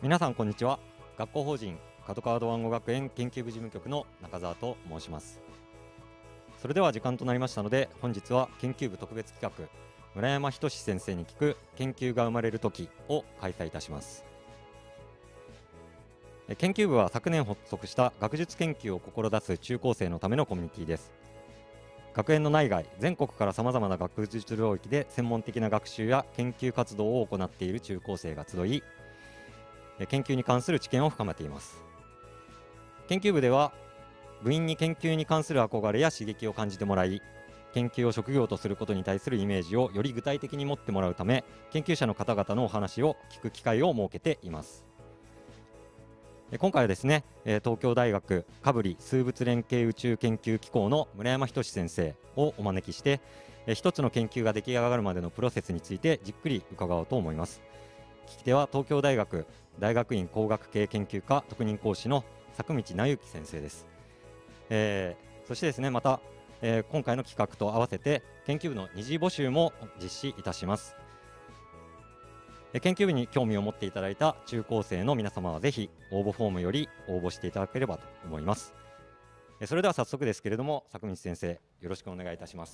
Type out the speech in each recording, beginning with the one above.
皆さんこんにちは。学校法人角川ドワンゴ学園研究部事務局の中澤と申します。それでは時間となりましたので、本日は研究部特別企画村山仁先生に聞く研究が生まれる時を開催いたします。研究部は昨年発足した学術研究を志す中高生のためのコミュニティです。学園の内外全国からさまざまな学術領域で専門的な学習や研究活動を行っている中高生が集い、研究に関する知見を深めています。研究部では部員に研究に関する憧れや刺激を感じてもらい、研究を職業とすることに対するイメージをより具体的に持ってもらうため、研究者の方々のお話を聞く機会を設けています。今回はですね、東京大学カブリ数物連携宇宙研究機構の村山仁先生をお招きして、一つの研究が出来上がるまでのプロセスについてじっくり伺おうと思います。聞き手は東京大学大学院工学系研究科特任講師の作道直之先生です。そしてですね、また、今回の企画と合わせて研究部の二次募集も実施いたします。研究部に興味を持っていただいた中高生の皆様はぜひ応募フォームより応募していただければと思います。それでは早速ですけれども、作道先生よろしくお願いいたします。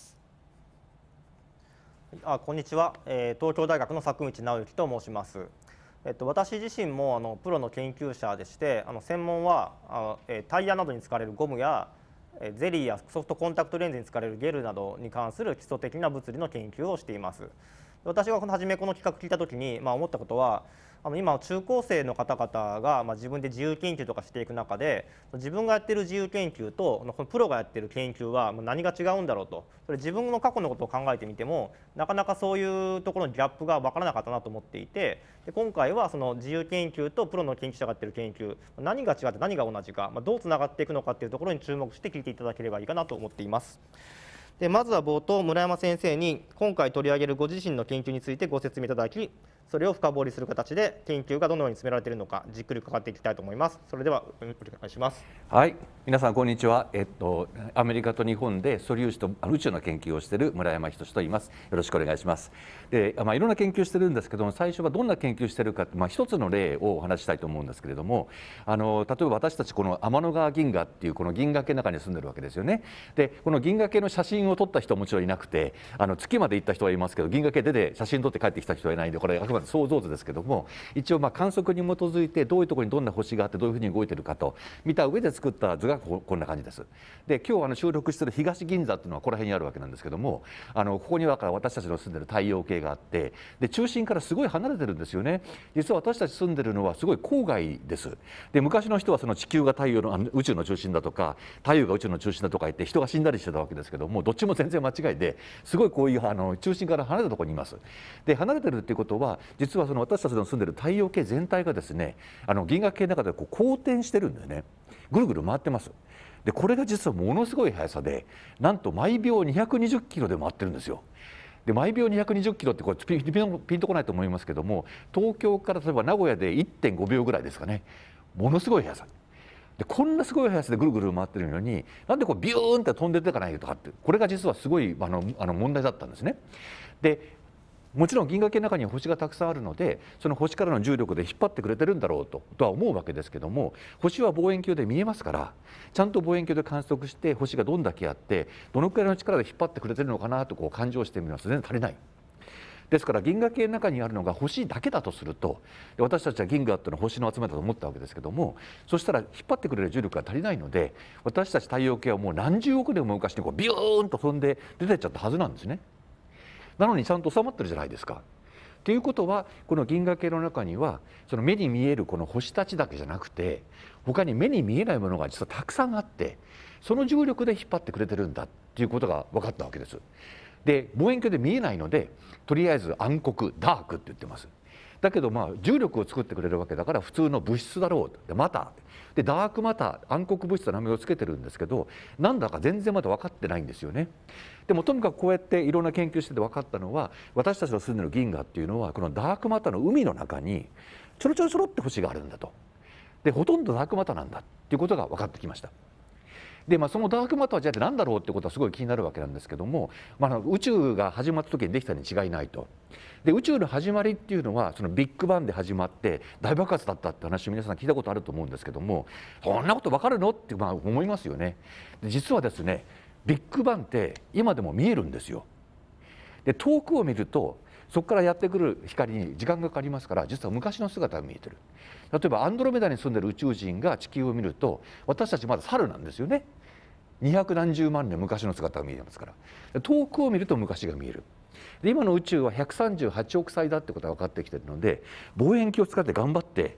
こんにちは、東京大学の作道直之と申します。私自身もプロの研究者でして、専門はタイヤなどに使われるゴムやゼリーやソフトコンタクトレンズに使われるゲルなどに関する基礎的な物理の研究をしています。私が初めこの企画聞いた時に、思ったことは、今中高生の方々が自分で自由研究とかしていく中で、自分がやっている自由研究とこのプロがやっている研究は何が違うんだろうと、それ自分の過去のことを考えてみてもなかなかそういうところのギャップが分からなかったなと思っていて、で今回はその自由研究とプロの研究者がやっている研究、何が違って何が同じか、どうつながっていくのかというところに注目して聞いていただければいいかなと思っています。でまずは冒頭、村山先生に今回取り上げるご自身の研究についてご説明いただき、それを深掘りする形で研究がどのように進められているのかじっくり伺っていきたいと思います。それではお願いします。 はい、皆さんこんにちは。アメリカと日本で素粒子と宇宙の研究をしている村山仁と言います。よろしくお願いします。で、いろんな研究してるんですけども、最初はどんな研究してるかって、一つの例をお話ししたいと思うんですけれども、例えば私たちこの天の川銀河っていうこの銀河系の中に住んでるわけですよね。で、この銀河系の写真を撮った人はもちろんいなくて、月まで行った人はいますけど、銀河系出て写真撮って帰ってきた人はいないんで、これあくまで想像図ですけども、一応観測に基づいてどういうところにどんな星があってどういうふうに動いてるかと見た上で作った図がこんな感じです。で、今日収録している東銀座っていうのはここら辺にあるわけなんですけども、ここには私たちの住んでる太陽系があって、で中心からすごい離れてるんですよね。実は私たち住んでるのはすごい郊外です。で、昔の人はその地球が太陽の宇宙の中心だとか太陽が宇宙の中心だとか言って人が死んだりしてたわけですけども、どっちも全然間違いで、すごいこういう中心から離れたところにいます。で、離れてるっていうことは、実はその私たちの住んでる太陽系全体がですね、銀河系の中で公転してるんだよね。ぐるぐる回ってます。で、これが実はものすごい速さで、なんと毎秒220キロで回ってるんですよ。で、毎秒220キロってこれピンとこないと思いますけども、東京から例えば名古屋で 1.5 秒ぐらいですかね。ものすごい速さで、こんなすごい速さでぐるぐる回ってるのに、なんでビューンって飛んでっていかないとかって、これが実はすごい問題だったんですね。で、もちろん銀河系の中には星がたくさんあるので、その星からの重力で引っ張ってくれてるんだろうとは思うわけですけども、星は望遠鏡で見えますから、ちゃんと望遠鏡で観測して星がどんだけあってどのくらいの力で引っ張ってくれてるのかなと勘定してみますと全然足りない。ですから銀河系の中にあるのが星だけだとすると、私たちは銀河っていうのは星の集めだと思ったわけですけども、そしたら引っ張ってくれる重力が足りないので、私たち太陽系はもう何十億年も昔にビューンと飛んで出てっちゃったはずなんですね。なのにちゃんと収まってるじゃないですか。ということは、この銀河系の中にはその目に見えるこの星たちだけじゃなくて、他に目に見えないものが実はたくさんあって、その重力で引っ張ってくれてるんだっていうことが分かったわけです。で、望遠鏡で見えないので、とりあえず暗黒ダークって言ってます。だけど重力を作ってくれるわけだから普通の物質だろう。でマターでダークマター、暗黒物質の名前を付けてるんですけど、なんだか全然まだ分かってないんですよね。でもとにかくこうやっていろんな研究してて分かったのは、私たちの住んでる銀河っていうのはこのダークマターの海の中にちょろちょろちょろって星があるんだと。で、ほとんどダークマターなんだっていうことが分かってきました。 でそのダークマターじゃあ何だろうってことはすごい気になるわけなんですけども、宇宙が始まった時にできたに違いないと。で宇宙の始まりっていうのはそのビッグバンで始まって大爆発だったって話を皆さん聞いたことあると思うんですけども、そんなこと分かるのって思いますよね。で実はですね、ビッグバンって今でも見えるんですよ。で遠くを見るとそこからやってくる光に時間がかかりますから、実は昔の姿が見えてる。例えばアンドロメダに住んでる宇宙人が地球を見ると、私たちまだ猿なんですよね。200何十万年昔の姿が見えますから、遠くを見ると昔が見える。で今の宇宙は138億歳だってことが分かってきてるので、望遠鏡を使って頑張って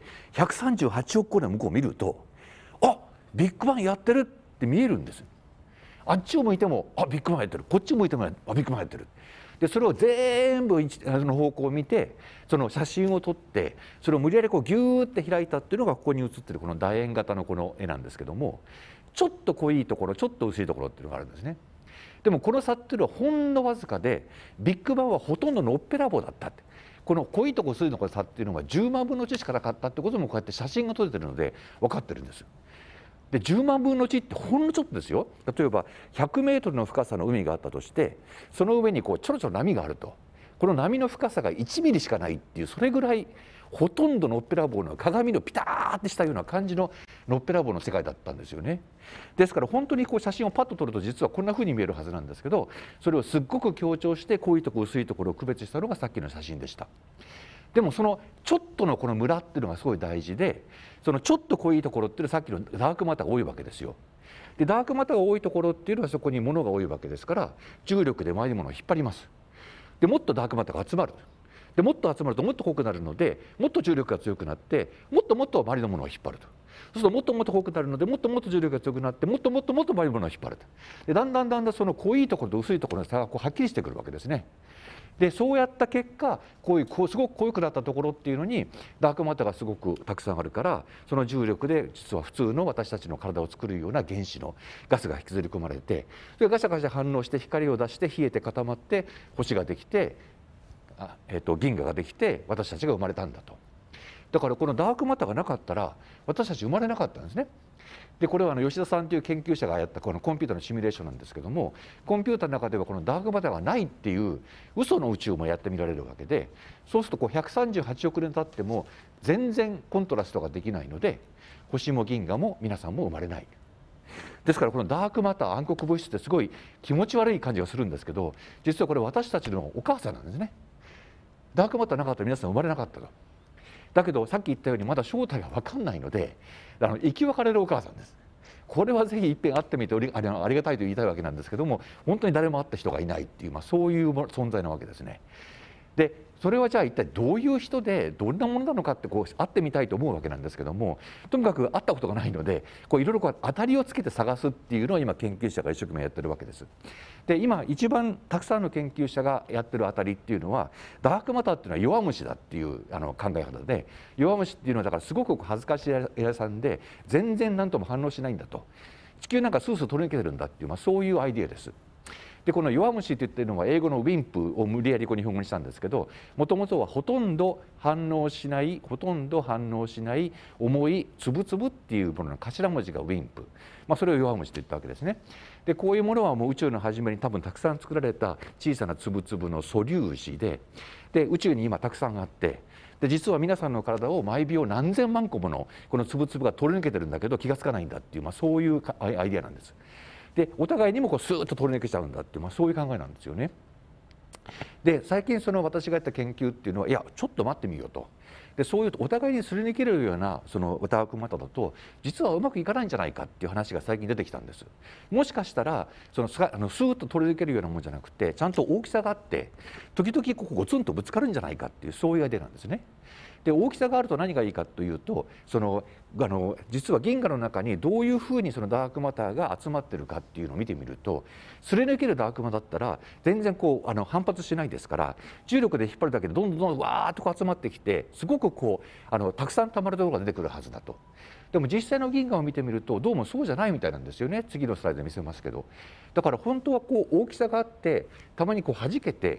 138億光年向こうを見ると、あ、ビッグバンやってるって見えるんです。あっちを向いてもビッグバンやってる、こっちを向いてもビッグバンやってる。でそれを全部その方向を見て、その写真を撮って、それを無理やりこうギューって開いたっていうのがここに写ってるこの楕円型のこの絵なんですけども、ちょっと濃いところ、ちょっと薄いところっていうのがあるんですね。でもこの差っていうのはほんのわずかで、ビッグバンはほとんどのっぺらぼうだったって。この濃いところ薄いところの差っていうのが10万分の1しかなかったってこともこうやって写真が撮れてるので分かってるんです。で10万分の1ってほんのちょっとですよ。例えば100メートルの深さの海があったとして、その上にこうちょろちょろ波があると、この波の深さが1ミリしかないっていう、それぐらいほとんどのっぺらぼうの鏡のピターってしたような感じののっぺらぼうの世界だったんですよね。ですから本当にこう写真をパッと撮ると実はこんな風に見えるはずなんですけど、それをすっごく強調して濃いところ薄いところを区別したのがさっきの写真でした。でもそのちょっとのこのムラっていうのがすごい大事で、そのちょっと濃いところっていうのはさっきのダークマターが多いわけですよ。でダークマターが多いところっていうのはそこに物が多いわけですから、重力で周りのものを引っ張ります。でもっとダークマターが集まる。でもっと集まるともっと濃くなるので、もっと重力が強くなって、もっともっと周りのものを引っ張ると。そうするともっともっと濃くなるので、もっともっと重力が強くなって、もっともっともっと周りのものを引っ張ると。でだんだんその濃いところと薄いところの差がこうはっきりしてくるわけですね。でそうやった結果、すごく濃くなったところっていうのにダークマターがすごくたくさんあるから、その重力で実は普通の私たちの体を作るような原子のガスが引きずり込まれて、それがガシャガシャ反応して光を出して冷えて固まって星ができて、銀河ができて私たちが生まれたんだと。だからこのダークマターがなかったら私たち生まれなかったんですね。でこれは吉田さんという研究者がやったこのコンピューターのシミュレーションなんですけども、コンピューターの中ではこのダークマターがないっていう嘘の宇宙もやってみられるわけで、そうするとこう138億年経っても全然コントラストができないので、星も銀河も皆さんも生まれない。ですからこのダークマター、暗黒物質ってすごい気持ち悪い感じがするんですけど、実はこれ私たちのお母さんなんですね。ダークマターなかったら皆さん生まれなかったと。だけどさっき言ったようにまだ正体が分かんないので、生き別れるお母さんです。これはぜひ一遍会ってみてありがたいと言いたいわけなんですけども、本当に誰も会った人がいないっていう、そういう存在なわけですね。でそれはじゃあ一体どういう人でどんなものなのかってこう会ってみたいと思うわけなんですけども、とにかく会ったことがないのでいろいろ当たりをつけて探すっていうのを今研究者が一生懸命やってるわけです。で今一番たくさんの研究者がやってる当たりっていうのは、ダークマターっていうのは弱虫だっていう考え方で、弱虫っていうのはだからすごく恥ずかしい屋さんで全然何とも反応しないんだと、地球なんかスースー取り抜けてるんだっていう、そういうアイデアです。でこの弱虫って言ってるのは英語のウィンプを無理やり日本語にしたんですけど、もともとはほとんど反応しない、重いつぶつぶっていうものの頭文字がウィンプ、それを弱虫と言ったわけですね。でこういうものはもう宇宙の初めに多分たくさん作られた小さなつぶつぶの素粒子で、宇宙に今たくさんあって、で実は皆さんの体を毎秒何千万個ものこのつぶつぶが取り抜けてるんだけど気が付かないんだっていう、そういうアイデアなんです。でお互いにもスーッと取り抜けちゃうんだっていう、そういう考えなんですよね。で最近私がやった研究っていうのは、いやちょっと待ってみようと。でそういうお互いにすり抜けるようなダークマターだと実はうまくいかないんじゃないかっていう話が最近出てきたんです。もしかしたらスーッと取り抜けるようなものじゃなくて、ちゃんと大きさがあって時々ここゴツンとぶつかるんじゃないかっていう、そういうアイデアなんですね。で大きさがあると何がいいかというと、実は銀河の中にどういうふうにダークマターが集まってるかっていうのを見てみると、すり抜けるダークマターだったら全然反発しないですから、重力で引っ張るだけでどんどんわーっと集まってきて、すごくたくさんたまるところが出てくるはずだと。でも実際の銀河を見てみるとどうもそうじゃないみたいなんですよね。次のスライドで見せますけど、だから本当は大きさがあってたまに弾けて、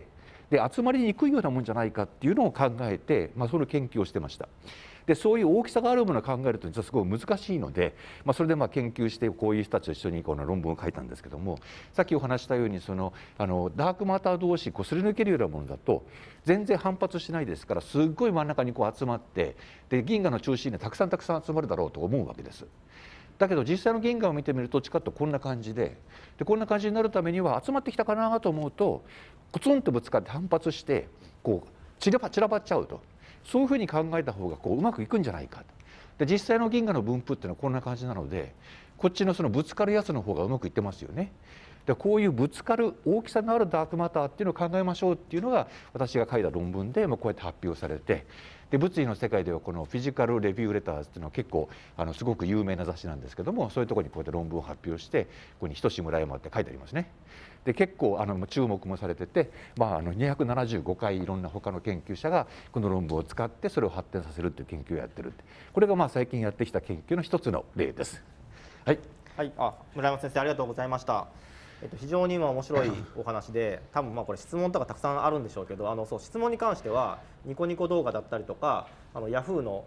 で集まりにくいようなもんじゃないかっていうのを考えて、その研究をしてました。でそういう大きさがあるものを考えると実はすごい難しいので、それで研究してこういう人たちと一緒にこの論文を書いたんですけども、さっきお話したようにダークマター同士すり抜けるようなものだと全然反発しないですから、すっごい真ん中に集まって、で銀河の中心にたくさん集まるだろうと思うわけです。だけど実際の銀河を見てみると近くとこんな感じで、こんな感じになるためには集まってきたかなと思うとコツンとぶつかって反発して散らばっちゃうと。そういうふうに考えた方がうまくいくんじゃないかと。で実際の銀河の分布っていうのはこんな感じなので、こっちのそのぶつかるやつの方がうまくいってますよね。でこういうぶつかる大きさのあるダークマターっていうのを考えましょうっていうのが私が書いた論文でこうやって発表されて、で物理の世界ではこのフィジカル・レビュー・レターズっていうのは結構すごく有名な雑誌なんですけども、そういうところにこうやって論文を発表して、ここに「等しい村山」って書いてありますね。で結構注目もされてて、275回いろんな他の研究者がこの論文を使ってそれを発展させるっていう研究をやってるって、これが最近やってきた研究の一つの例です。はい、 はい、村山先生ありがとうございました。非常に面白いお話で、多分これ質問とかたくさんあるんでしょうけど、そう質問に関してはニコニコ動画だったりとかヤフーの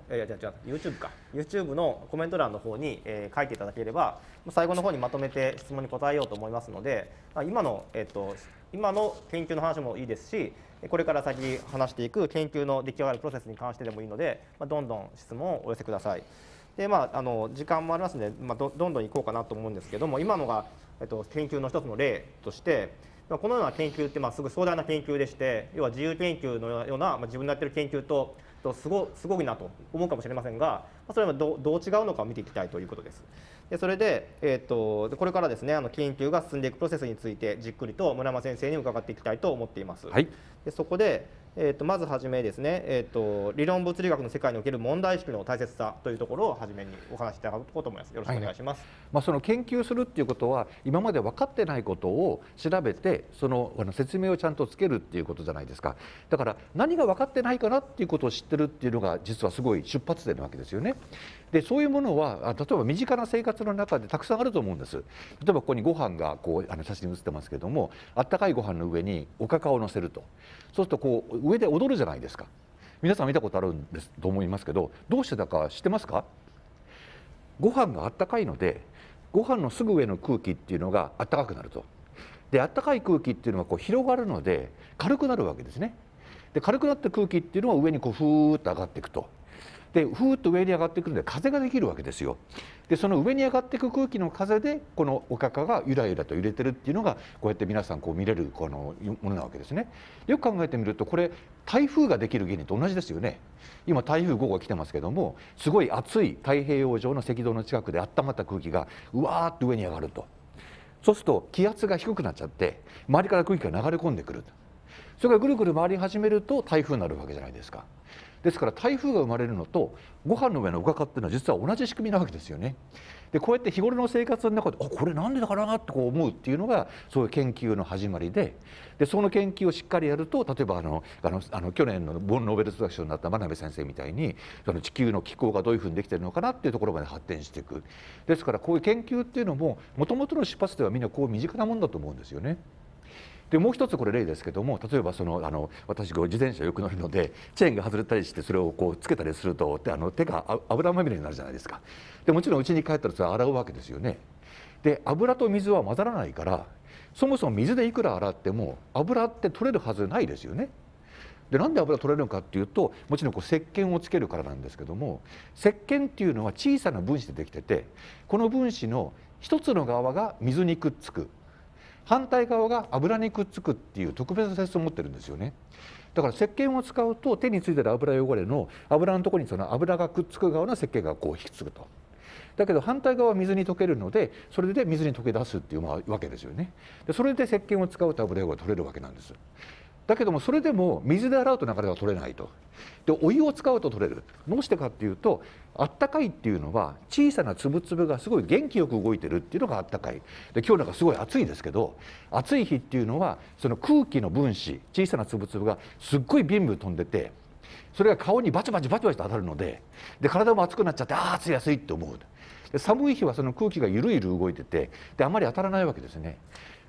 YouTube のコメント欄の方に、書いていただければ最後の方にまとめて質問に答えようと思いますので、今の研究の話もいいですし、これから先話していく研究の出来上がるプロセスに関してでもいいので、どんどん質問をお寄せください。で時間もありますので、どんどんいこうかなと思うんですけども、今のが研究の一つの例として、このような研究ってすごい壮大な研究でして、要は自由研究のような自分のやってる研究とすごいなと思うかもしれませんが、それはどう違うのかを見ていきたいということです。でそれで、これからですね研究が進んでいくプロセスについてじっくりと村山先生に伺っていきたいと思っています。 はい、 でそこでまずはじめですね、理論物理学の世界における問題意識の大切さというところをはじめにお話しいただこうと思います。よろしくお願いします。 その研究するっていうことは今まで分かってないことを調べてその説明をちゃんとつけるっていうことじゃないですか。だから何が分かってないかなっていうことを知ってるっていうのが実はすごい出発点なわけですよね。でそういうものは例えば身近な生活の中でたくさんあると思うんです。例えばここにご飯が写真に写ってますけども、あったかいご飯の上におかかを乗せると、そうすると上で踊るじゃないですか。皆さん見たことあるんですと思いますけど、どうしてだか知ってますか？ご飯があったかいのでご飯のすぐ上の空気っていうのがあったかくなると。であったかい空気っていうのは広がるので軽くなるわけですね。で軽くなった空気っていうのは上にふーっと上がっていくと。でふーっと上に上がってくるので風ができるわけですよ。でその上に上がっていく空気の風でこのおかかがゆらゆらと揺れてるっていうのがこうやって皆さん見れるものなわけですね。よく考えてみるとこれ台風ができる原理と同じですよね。今台風5号が来てますけども、すごい暑い太平洋上の赤道の近くで温まった空気がうわーっと上に上がると。そうすると気圧が低くなっちゃって周りから空気が流れ込んでくると。それがぐるぐる回り始めると台風になるわけじゃないですか。ですから台風が生まれるのとご飯の上のおかかっていうのは実は同じ仕組みなわけですよね。でこうやって日頃の生活の中でこれなんでだからなって思うっていうのがそういう研究の始まりで、その研究をしっかりやると、例えば去年のノーベル学賞になった真鍋先生みたいにその地球の気候がどういうふうにできているのかなっていうところまで発展していく。ですからこういう研究っていうのももともとの出発ではみんな身近なもんだと思うんですよね。でもう一つこれ例ですけども、例えば私自転車よく乗るのでチェーンが外れたりしてそれをつけたりすると手が油まみれになるじゃないですか。でもちろん家に帰ったらそれ洗うわけですよね。で油と水は混ざらないから、そもそも水でいくら洗っても油って取れるはずないですよね。でなんで油取れるのかっていうと、もちろん石鹸をつけるからなんですけども、石鹸っていうのは小さな分子でできてて、この分子の一つの側が水にくっつく、反対側が油にくっつくっていう特別な性質を持ってるんですよね。だから石鹸を使うと手についてる油汚れの油のところにその油がくっつく側の石鹸が引きつくと。だけど反対側は水に溶けるので、それで水に溶け出すっていうわけですよね。でそれで石鹸を使うと油汚れが取れるわけなんです。だけどもそれでも水で洗うとなかなか取れないと。でお湯を使うと取れる。どうしてかっていうと、あったかいっていうのは小さな粒々がすごい元気よく動いてるっていうのがあったかい。で今日なんかすごい暑いですけど、暑い日っていうのはその空気の分子、小さな粒々がすっごいビンビン飛んでて、それが顔にバチバチバチバチと当たるので、体も熱くなっちゃって暑い暑いって思う。で寒い日はその空気がゆるゆる動いてて、であまり当たらないわけですね。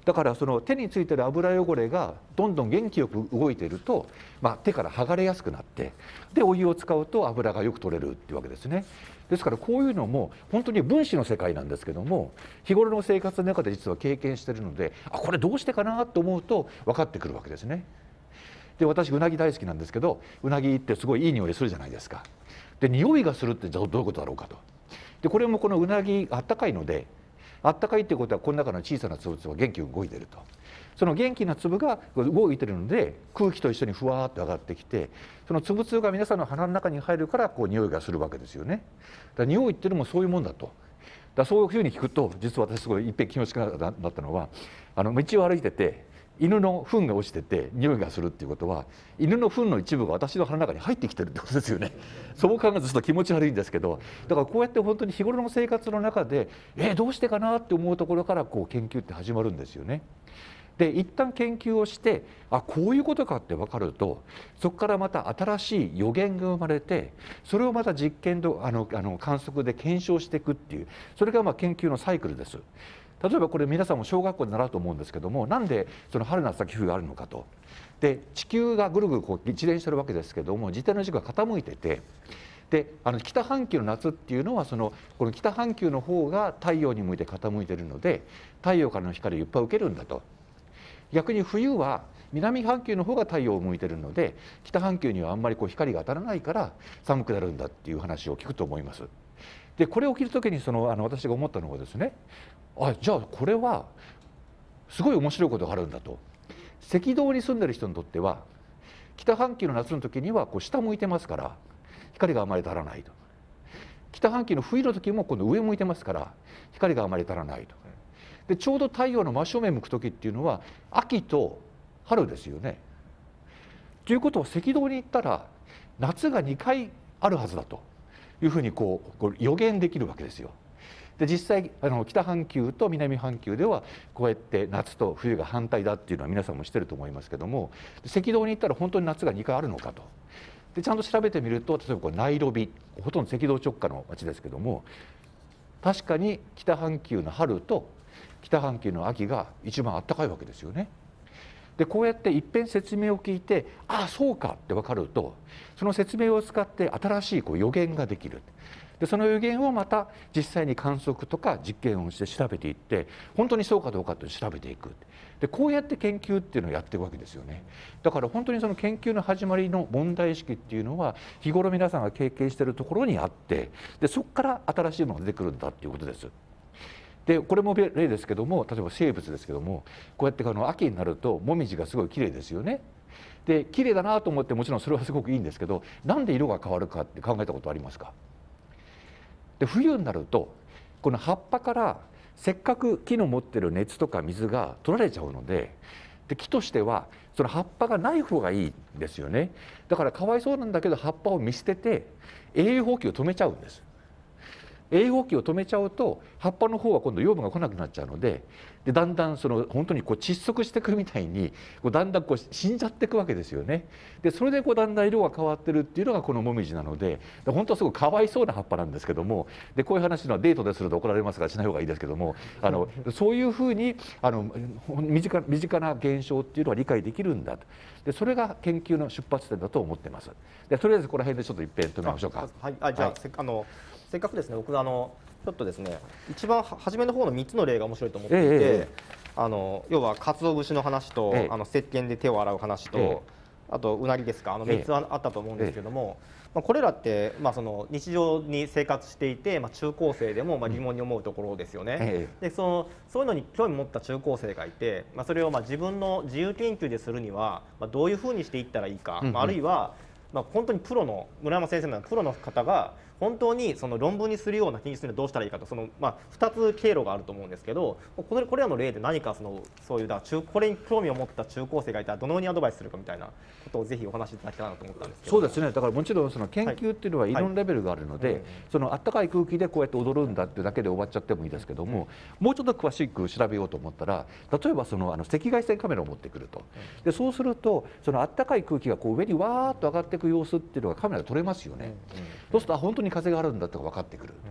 だからその手についてる油汚れがどんどん元気よく動いていると、手から剥がれやすくなって、でお湯を使うと油がよく取れるっていうわけですね。ですからこういうのも本当に分子の世界なんですけども、日頃の生活の中で実は経験しているので、これどうしてかなと思うと分かってくるわけですね。で私うなぎ大好きなんですけど、うなぎってすごいいい匂いするじゃないですか。で匂いがするってどういうことだろうかと。でこれもこのうなぎあったかいので、あったかいっていうことはこの中の小さな粒々が元気に動いていると。その元気な粒が動いているので空気と一緒にふわーっと上がってきて、その粒々が皆さんの鼻の中に入るから匂いがするわけですよね。だから匂いっていうのもそういうもんだと。そういうふうに聞くと、実は私すごい一遍気持ちがなったのは、道を歩いてて犬の糞が落ちてて匂いがするっていうことは、犬の糞の一部が私の鼻の中に入ってきてるってことですよね。そう考えるとちょっと気持ち悪いんですけど、だからこうやって本当に日頃の生活の中でどうしてかなって思うところから研究って始まるんですよね。で一旦研究をして、こういうことかって分かると、そこからまた新しい予言が生まれて、それをまた実験と観測で検証していくっていう、それが研究のサイクルです。例えばこれ皆さんも小学校で習うと思うんですけども、なんでその春夏秋冬があるのかと。で地球がぐるぐる一連してるわけですけども、自転の軸が傾いてて、で北半球の夏っていうのはこの北半球の方が太陽に向いて傾いているので、太陽からの光をいっぱい受けるんだと。逆に冬は南半球の方が太陽を向いているので、北半球にはあんまり光が当たらないから寒くなるんだっていう話を聞くと思います。でこれを聞いた時に私が思ったのはですね、じゃあこれはすごい面白いことがあるんだと。赤道に住んでる人にとっては北半球の夏の時には下向いてますから光があまり当たらないと。北半球の冬の時も今度上向いてますから光があまり当たらないと。でちょうど太陽の真正面向く時っていうのは秋と春ですよね。ということは赤道に行ったら夏が2回あるはずだというふうに予言できるわけですよ。で実際北半球と南半球ではこうやって夏と冬が反対だっていうのは皆さんも知ってると思いますけども、赤道に行ったら本当に夏が2回あるのかと。でちゃんと調べてみると、例えばナイロビ、ほとんど赤道直下の町ですけども、確かに北半球の春と北半球の秋が一番暖かいわけですよね。でこうやって一遍説明を聞いて、そうかって分かると、その説明を使って新しい予言ができる。でその予言をまた実際に観測とか実験をして調べていって、本当にそうかどうかって調べていく。でこうやって研究っていうのをやっていくわけですよね。だから本当にその研究の始まりの問題意識っていうのは日頃皆さんが経験しているところにあって、でそこから新しいものが出てくるんだっていうことです。でこれも例ですけども、例えば生物ですけども、こうやって秋になるとモミジがすごい綺麗ですよね。で綺麗だなと思って、もちろんそれはすごくいいんですけど、なんで色が変わるかって考えたことありますか？で冬になるとこの葉っぱからせっかく木の持ってる熱とか水が取られちゃうので、木としてはその葉っぱがない方がいいんですよね。だからかわいそうなんだけど葉っぱを見捨てて栄養補給を止めちゃうんです。栄養補給を止めちゃうと葉っぱの方は今度養分が来なくなっちゃうので、だんだん本当に窒息していくみたいにだんだん死んじゃっていくわけですよね。でそれでだんだん色が変わってるっていうのがこのモミジなので、本当はすごいかわいそうな葉っぱなんですけども、でこういう話のはデートですると怒られますからしない方がいいですけども、そういうふうに身近な現象っていうのは理解できるんだと。でそれが研究の出発点だと思ってます。でとりあえずこの辺でちょっと一遍止めましょうか。 じゃあ、せっかくですね、僕ちょっとですね、一番初めの方の3つの例が面白いと思っていて、要は鰹節の話と、石鹸で手を洗う話と、あとうなぎですか、3つあったと思うんですけども、これらって、日常に生活していて、中高生でも疑問に思うところですよね。でそういうのに興味を持った中高生がいて、それを自分の自由研究でするには、どういうふうにしていったらいいか、あるいは本当にプロの村山先生のようなプロの方が本当に論文にするような研究するにはどうしたらいいかと、2つ経路があると思うんですけど、これらの例で何かそういうこれに興味を持った中高生がいたらどのようにアドバイスするかみたいなことをぜひお話しいただきたいなと思ったんですけど。 そうですね。だからもちろん研究っていうのはいろんなレベルがあるので、暖かい空気でこうやって踊るんだっていうだけで終わっちゃってもいいですけども、もうちょっと詳しく調べようと思ったら、例えば赤外線カメラを持ってくると。でそうすると暖かい空気が上にわーっと上がっていく様子っていうのがカメラで撮れますよね。そうすると本当に風があるんだって分かってくる。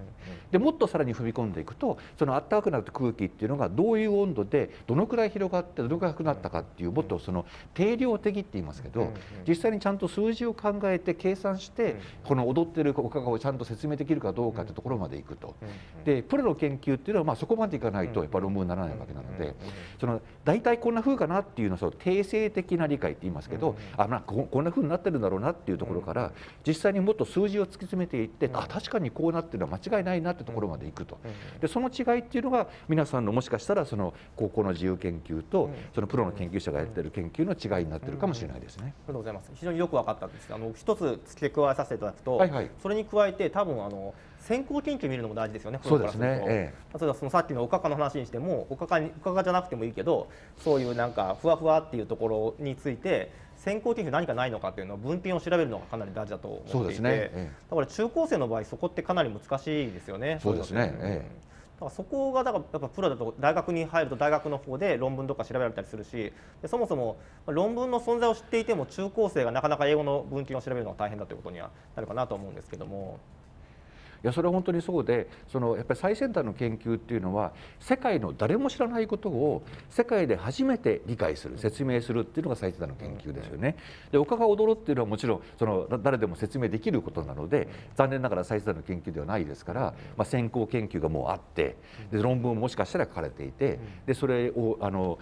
でもっとさらに踏み込んでいくとその暖かくなった空気っていうのがどういう温度でどのくらい広がってどのくらい低くなったかっていうもっとその定量的って言いますけど実際にちゃんと数字を考えて計算してこの踊ってるおかがをちゃんと説明できるかどうかってところまでいくと。でプロの研究っていうのはまあそこまでいかないとやっぱ論文にならないわけなのでその大体こんな風かなっていうのをその定性的な理解って言いますけどこんな風になってるんだろうなっていうところから実際にもっと数字を突き詰めていって確かにこうなってるのは間違いないなってところまでいくと。でその違いっていうのが皆さんのもしかしたらその高校の自由研究とそのプロの研究者がやってる研究の違いになってるかもしれないですね。 ありがとうございます。非常によく分かったんですが、一つ付け加えさせていただくと、それに加えて多分先行研究を見るのも大事ですよね。 そうですね。 例えばそのさっきのおかかの話にしてもおかかじゃなくてもいいけどそういうなんかふわふわっていうところについて先行研究何かないのかっていうのを文献を調べるのがかなり大事だと思っていて、だから中高生の場合そこってかなり難しいですよね。 そうですね。 だからそこがだからやっぱプロだと大学に入ると大学の方で論文とか調べられたりするし、でそもそも論文の存在を知っていても中高生がなかなか英語の文献を調べるのが大変だということにはなるかなと思うんですけども。 いやそれは本当にそうでやっぱり最先端の研究っていうのは世界の誰も知らないことを世界で初めて理解する説明するっていうのが最先端の研究ですよね。でおかが踊るっていうのはもちろん誰でも説明できることなので残念ながら最先端の研究ではないですから、先行研究がもうあってで論文ももしかしたら書かれていてでそれを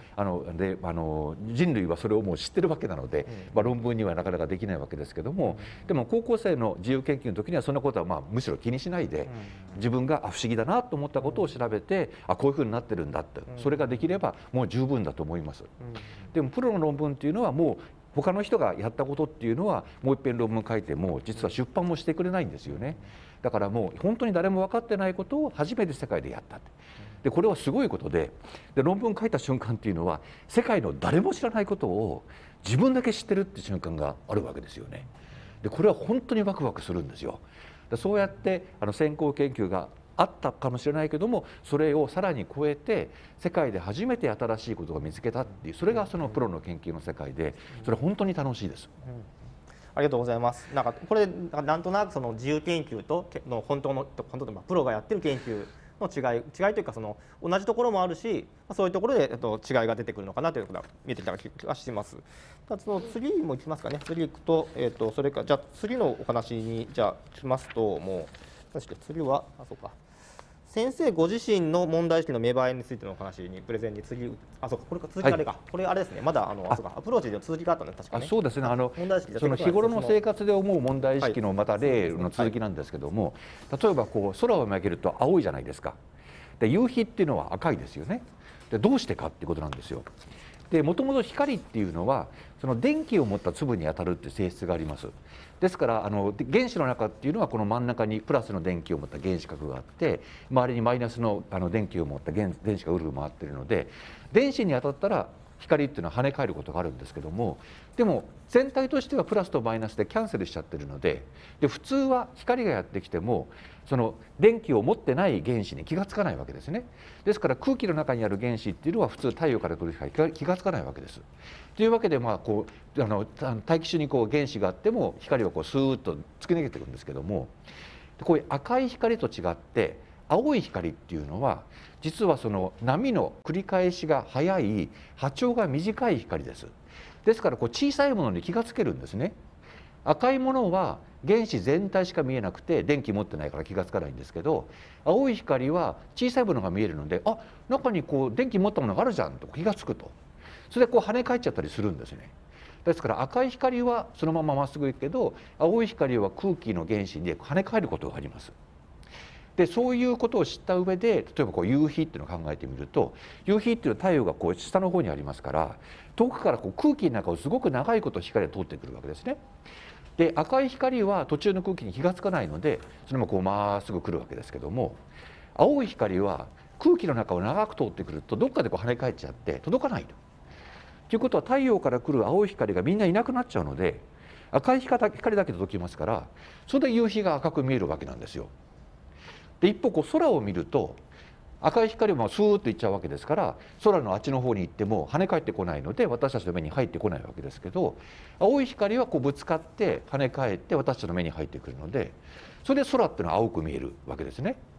人類はそれをもう知ってるわけなので、論文にはなかなかできないわけですけども、でも高校生の自由研究の時にはそんなことはむしろ気にしないで自分が不思議だなと思ったことを調べてこういうふうになってるんだってそれができればもう十分だと思います。でもプロの論文っていうのはもう他の人がやったことっていうのはもう一遍論文書いても実は出版もしてくれないんですよね。だからもう本当に誰も分かってないことを初めて世界でやったでこれはすごいことで論文書いた瞬間っていうのは世界の誰も知らないことを自分だけ知ってるって瞬間があるわけですよね。でこれは本当にワクワクするんですよ。そうやって先行研究があったかもしれないけどもそれをさらに超えて世界で初めて新しいことを見つけたっていうそれがそのプロの研究の世界でそれ本当に楽しいです。 ありがとうございます。なんかこれなんとなくその自由研究との本当のプロがやってる研究の違いというか同じところもあるしそういうところで違いが出てくるのかなということが見えてきた気がします。その次もいきますかね。次いくと、それからじゃあ次のお話にじゃあしますともう次はそうか先生ご自身の問題意識の芽生えについてのお話にプレゼンにそうかこれか続きあれか、これあれですねまだそうかアプローチで続きがあったんで確かね。 そうですね。 問題意識その日頃の生活で思う問題意識のまた例の続きなんですけども、例えば空を見上げると青いじゃないですか。で夕日っていうのは赤いですよね。でどうしてかっていうことなんですよ。でもともと光っていうのはその電気を持った粒に当たるっていう性質があります。ですから原子の中っていうのはこの真ん中にプラスの電気を持った原子核があって周りにマイナスの電気を持った電子がうるうる回っているので電子に当たったら光っていうのは跳ね返ることがあるんですけども、でも全体としてはプラスとマイナスでキャンセルしちゃってるので普通は光がやってきてもその電気を持ってない原子に気がつかないわけですね。ですから空気の中にある原子っていうのは普通太陽から来る光気がつかないわけです。というわけで大気中に原子があっても光はスーッと突き抜けていくんですけども、こういう赤い光と違って青い光っていうのは実はその波の繰り返しが速い波長が短い光です。ですから小さいものに気がつけるんですね。赤いものは原子全体しか見えなくて電気持ってないから気がつかないんですけど、青い光は小さいものが見えるので中に電気持ったものがあるじゃんと気がつくと、それで跳ね返っちゃったりするんですね。ですから赤い光はそのまままっすぐ行くけど青い光は空気の原子で跳ね返ることがあります。でそういうことを知った上で例えば夕日っていうのを考えてみると夕日っていうのは太陽が下の方にありますから遠くから空気の中をすごく長いこと光が通ってくるわけですね。で赤い光は途中の空気に気がつかないのでそれもまっすぐ来るわけですけども、青い光は空気の中を長く通ってくるとどっかで跳ね返っちゃって届かないと。ということは太陽から来る青い光がみんないなくなっちゃうので赤い光だけ届きますからそれで夕日が赤く見えるわけなんですよ。で一方空を見ると赤い光もスーッといっちゃうわけですから空のあっちの方に行っても跳ね返ってこないので私たちの目に入ってこないわけですけど、青い光はぶつかって跳ね返って私たちの目に入ってくるのでそれで空っていうのは青く見えるわけですね。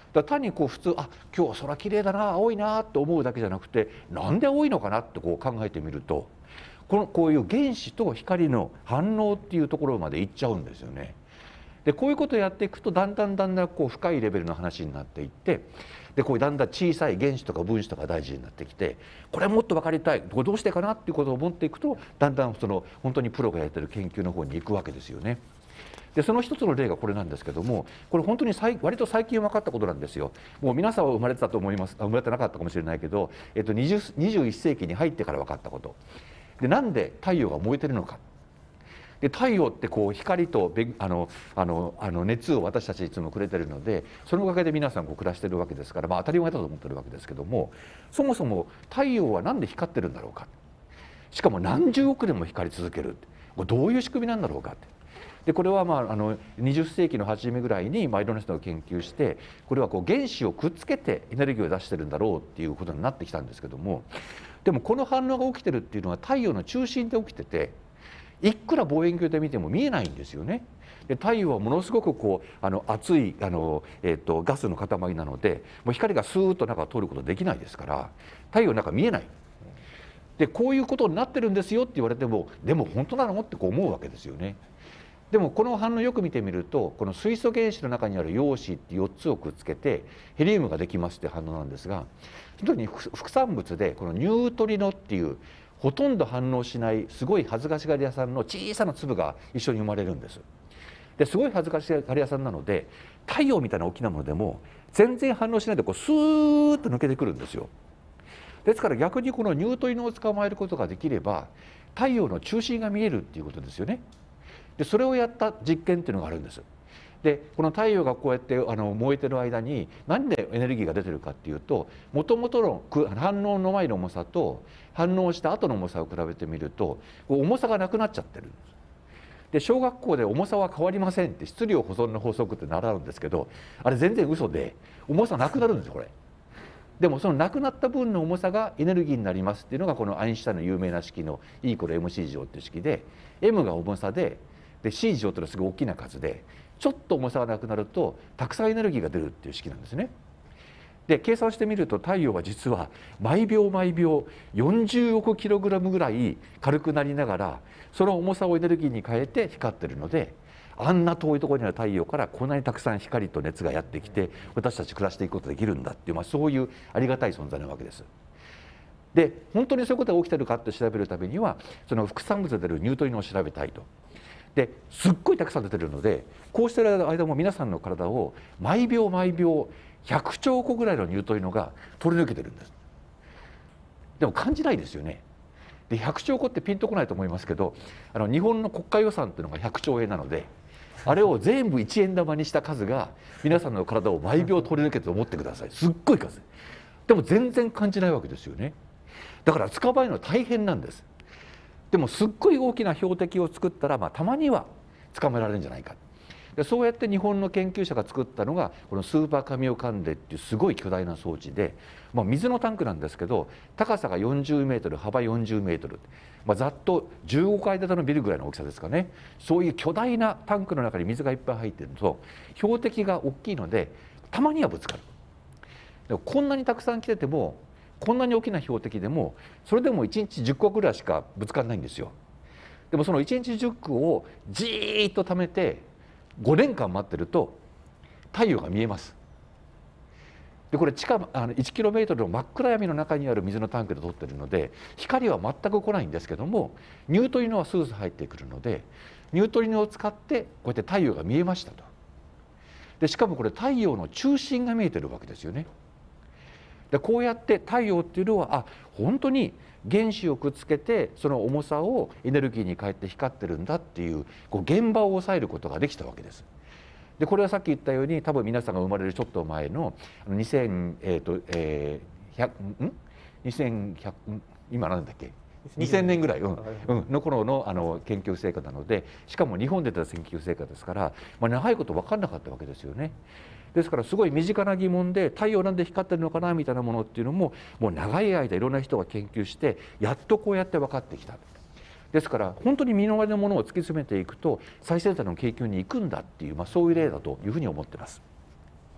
だ単にこう普通今日空綺麗だな青いなと思うだけじゃなくてなんで青いのかなってこう考えてみるとこういう原子と光の反応っていうところまでいっちゃうんですよね。でこういうことをやっていくとだんだんこう深いレベルの話になっていってでこうだんだん小さい原子とか分子とか大事になってきてこれもっと分かりたいどうしてかなっていうことを思っていくとだんだん本当にプロがやってる研究の方に行くわけですよね。でその一つの例がこれなんですけどもこれ本当に割と最近分かったことなんですよ。もう皆さんは生まれてたと思います生まれてなかったかもしれないけど、21世紀に入ってから分かったことでなんで太陽が燃えてるのか。で太陽ってこう光と熱を私たちいつもくれてるのでそのおかげで皆さんこう暮らしてるわけですから、当たり前だと思ってるわけですけどもそもそも太陽は何で光ってるんだろうかしかも何十億年も光り続けるこれどういう仕組みなんだろうかって。でこれは20世紀の初めぐらいにいろんな人が研究してこれはこう原子をくっつけてエネルギーを出してるんだろうっていうことになってきたんですけどもでもこの反応が起きてるっていうのは太陽の中心で起きてていくら望遠鏡で見ても見えないんですよね。で太陽はものすごくこう熱いガスの塊なのでもう光がスーッと中を通ることできないですから太陽の中見えない。でこういうことになってるんですよって言われてもでも本当なのってこう思うわけですよね。でもこの反応よく見てみるとこの水素原子の中にある陽子って4つをくっつけてヘリウムができますって反応なんですがその時に副産物でこのニュートリノっていうほとんど反応しないすごい恥ずかしがり屋さんの小さな粒が一緒に生まれるんです。ですごい恥ずかしがり屋さんなので太陽みたいな大きなものでも全然反応しないでこうスーッと抜けてくるんですよ。ですから逆にこのニュートリノを捕まえることができれば太陽の中心が見えるっていうことですよね。でそれをやった実験っていうのがあるんです。でこの太陽がこうやって燃えてる間に何でエネルギーが出てるかっていうともともとの反応の前の重さと反応した後の重さを比べてみると重さがなくなっちゃってるんです。で小学校で重さは変わりませんって質量保存の法則って習うんですけどあれ全然嘘で重さなくなるんですよこれ。でもそのなくなった分の重さがエネルギーになりますっていうのがこのアインシュタインの有名な式の E=mc 乗っていう式で m が重さでc 乗というのはすごい大きな数でちょっと重さがなくなるとたくさんエネルギーが出るっていう式なんですね。で計算してみると太陽は実は毎秒毎秒40億キログラムぐらい軽くなりながらその重さをエネルギーに変えて光ってるのであんな遠いところにある太陽からこんなにたくさん光と熱がやってきて私たち暮らしていくことができるんだっていう、そういうありがたい存在なわけです。で本当にそういうことが起きてるかって調べるためにはその副産物で出るニュートリノを調べたいと。ですっごいたくさん出てるのでこうしてる間も皆さんの体を毎秒毎秒100兆個ぐらいのニュートリノが通り抜けてるんです。でも感じないですよね。で100兆個ってピンとこないと思いますけど日本の国家予算っていうのが100兆円なのであれを全部1円玉にした数が皆さんの体を毎秒通り抜けてると思ってください。すっごい数でも全然感じないわけですよね。だから捕まえるのは大変なんです。でもすっごい大きな標的を作ったら、たまには捕まえられるんじゃないか。でそうやって日本の研究者が作ったのがこのスーパーカミオカンデっていうすごい巨大な装置で、水のタンクなんですけど高さが40メートル幅40メートル、ざっと15階建てのビルぐらいの大きさですかね。そういう巨大なタンクの中に水がいっぱい入ってると標的が大きいのでたまにはぶつかる。でもこんなにたくさん来ててもこんなに大きな標的でもそれでも1日10個ぐらいしかぶつからないんですよ。でもその1日10個をじーっと貯めて5年間待ってると太陽が見えます。でこれ地下1キロメートルの真っ暗闇の中にある水のタンクで撮ってるので光は全く来ないんですけどもニュートリノはスースー入ってくるのでニュートリノを使ってこうやって太陽が見えましたと。でしかもこれ太陽の中心が見えてるわけですよね。でこうやって太陽っていうのは本当に原子をくっつけてその重さをエネルギーに変えて光ってるんだっていう現場を抑えることができたわけです。でこれはさっき言ったように多分皆さんが生まれるちょっと前の2100今何だっけ2000年ぐらい、の頃の研究成果なのでしかも日本で出た研究成果ですから、長いこと分かんなかったわけですよね。ですからすごい身近な疑問で太陽なんで光ってるのかなみたいなものっていうのももう長い間いろんな人が研究してやっとこうやって分かってきた。ですから本当に身の回りのものを突き詰めていくと最先端の研究に行くんだっていう、そういう例だというふうに思ってます。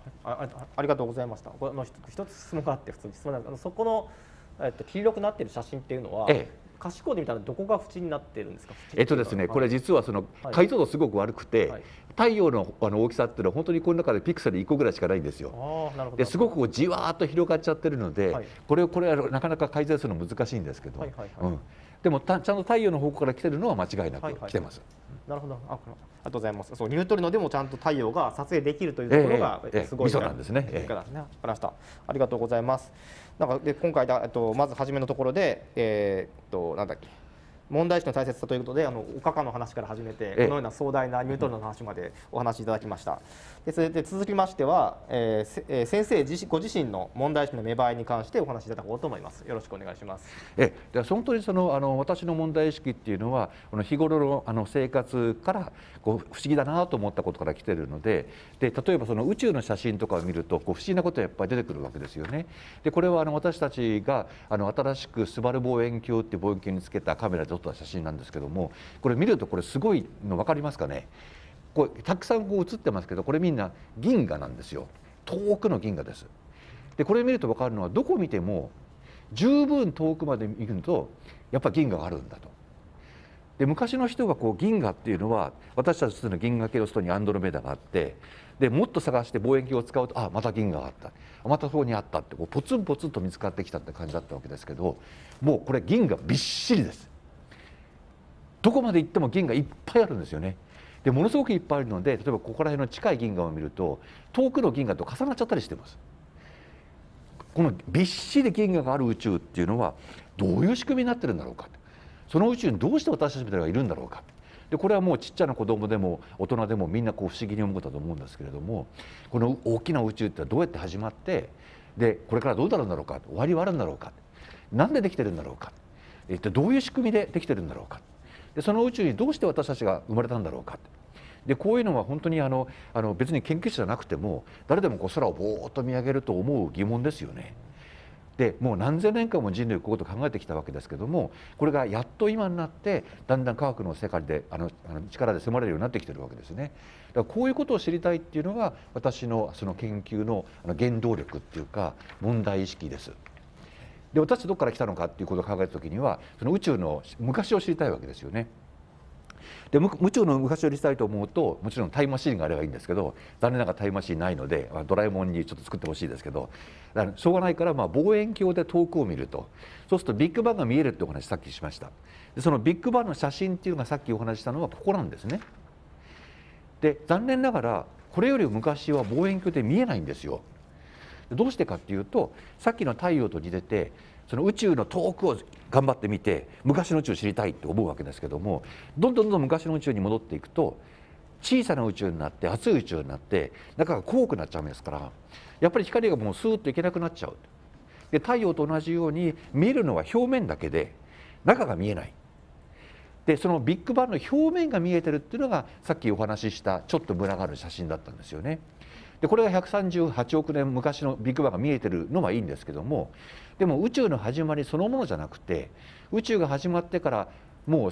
ありがとうございました。これ一つ質問があって、普通に質問なんです。そこの、黄色くなっている写真っていうのは、可視光で見たらどこが縁になっているんですか？ ですね、これ実はその解像度すごく悪くて、太陽の大きさっていうのは本当にこの中でピクセル1個ぐらいしかないんですよ。ですごくこうじわーっと広がっちゃってるので、これはなかなか改善するの難しいんですけど、でもちゃんと太陽の方向から来てるのは間違いなく来てます。 なるほど。ありがとうございます。そう、ニュートリノでもちゃんと太陽が撮影できるというところがすごいそうなんですね。 わかりました。ありがとうございます。なんかで今回まず初めのところでなんだっけ。問題意識の大切さということで、おかかの話から始めて、このような壮大なニュートリノの話までお話しいただきました。でそれで続きましては、先生ご自身の問題意識の芽生えに関してお話しいただこうと思います。よろしくお願いします。 で本当に私の問題意識っていうのは、日頃の生活から不思議だなと思ったことから来てるので、例えば宇宙の写真とかを見ると不思議なことがやっぱり出てくるわけですよね。でこれは私たちが新しくスバル望遠鏡っていう望遠鏡につけたカメラで撮った写真なんですけども、これ見るとこれすごいの分かりますかね。これたくさん写ってますけど、これみんな銀河なんですよ。遠くの銀河です。でこれ見ると分かるのは、どこ見ても十分遠くまで見るとやっぱ銀河があるんだと。で昔の人が銀河っていうのは、私たちの銀河系の外にアンドロメダがあって、でもっと探して望遠鏡を使うと、また銀河があった、またそこにあったってポツンポツンと見つかってきたって感じだったわけですけど、もうこれ銀河びっしりです。どこまで行っても銀河いっぱいあるんですよね。でものすごくいっぱいあるので、例えばここら辺の近い銀河を見ると遠くの銀河と重なっちゃったりしてます。このびっしり銀河がある宇宙っていうのはどういう仕組みになってるんだろうか、その宇宙にどうして私たちみたいなのがいるんだろうか。でこれはもうちっちゃな子供でも大人でもみんな不思議に思うことだと思うんですけれども、この大きな宇宙ってどうやって始まって、でこれからどうなるんだろうか、終わりはあるんだろうか、なんでできてるんだろうか、どういう仕組みでできてるんだろうか、でその宇宙にどうして私たちが生まれたんだろうか。でこういうのは本当に別に研究者じゃなくても誰でも空をぼーっと見上げると思う疑問ですよね。でもう何千年間も人類こういうことを考えてきたわけですけども、これがやっと今になってだんだん科学の世界で力で迫れるようになってきてるわけですね。だからこういうことを知りたいっていうのが私のその研究の原動力っていうか問題意識です。で私どこから来たのかっていうことを考えた時には、その宇宙の昔を知りたいわけですよね。で宇宙の昔を知りたいと思うと、もちろんタイムマシーンがあればいいんですけど、残念ながらタイムマシーンないので、ドラえもんにちょっと作ってほしいですけど、しょうがないから望遠鏡で遠くを見ると、そうするとビッグバンが見えるってお話さっきしました。でそのビッグバンの写真っていうのがさっきお話ししたのはここなんですね。で残念ながらこれより昔は望遠鏡で見えないんですよ。どうしてかっていうと、さっきの太陽と似てて、その宇宙の遠くを頑張ってみて昔の宇宙を知りたいって思うわけですけども、どんどん昔の宇宙に戻っていくと小さな宇宙になって熱い宇宙になって中が濃くなっちゃうんですから、やっぱり光がもうスーッといけなくなっちゃう。で太陽と同じように見えるのは表面だけで中が見えない。でそのビッグバンの表面が見えてるっていうのがさっきお話ししたちょっとムラがある写真だったんですよね。でこれが138億年昔のビッグバンが見えてるのはいいんですけども、でも宇宙の始まりそのものじゃなくて、宇宙が始まってからもう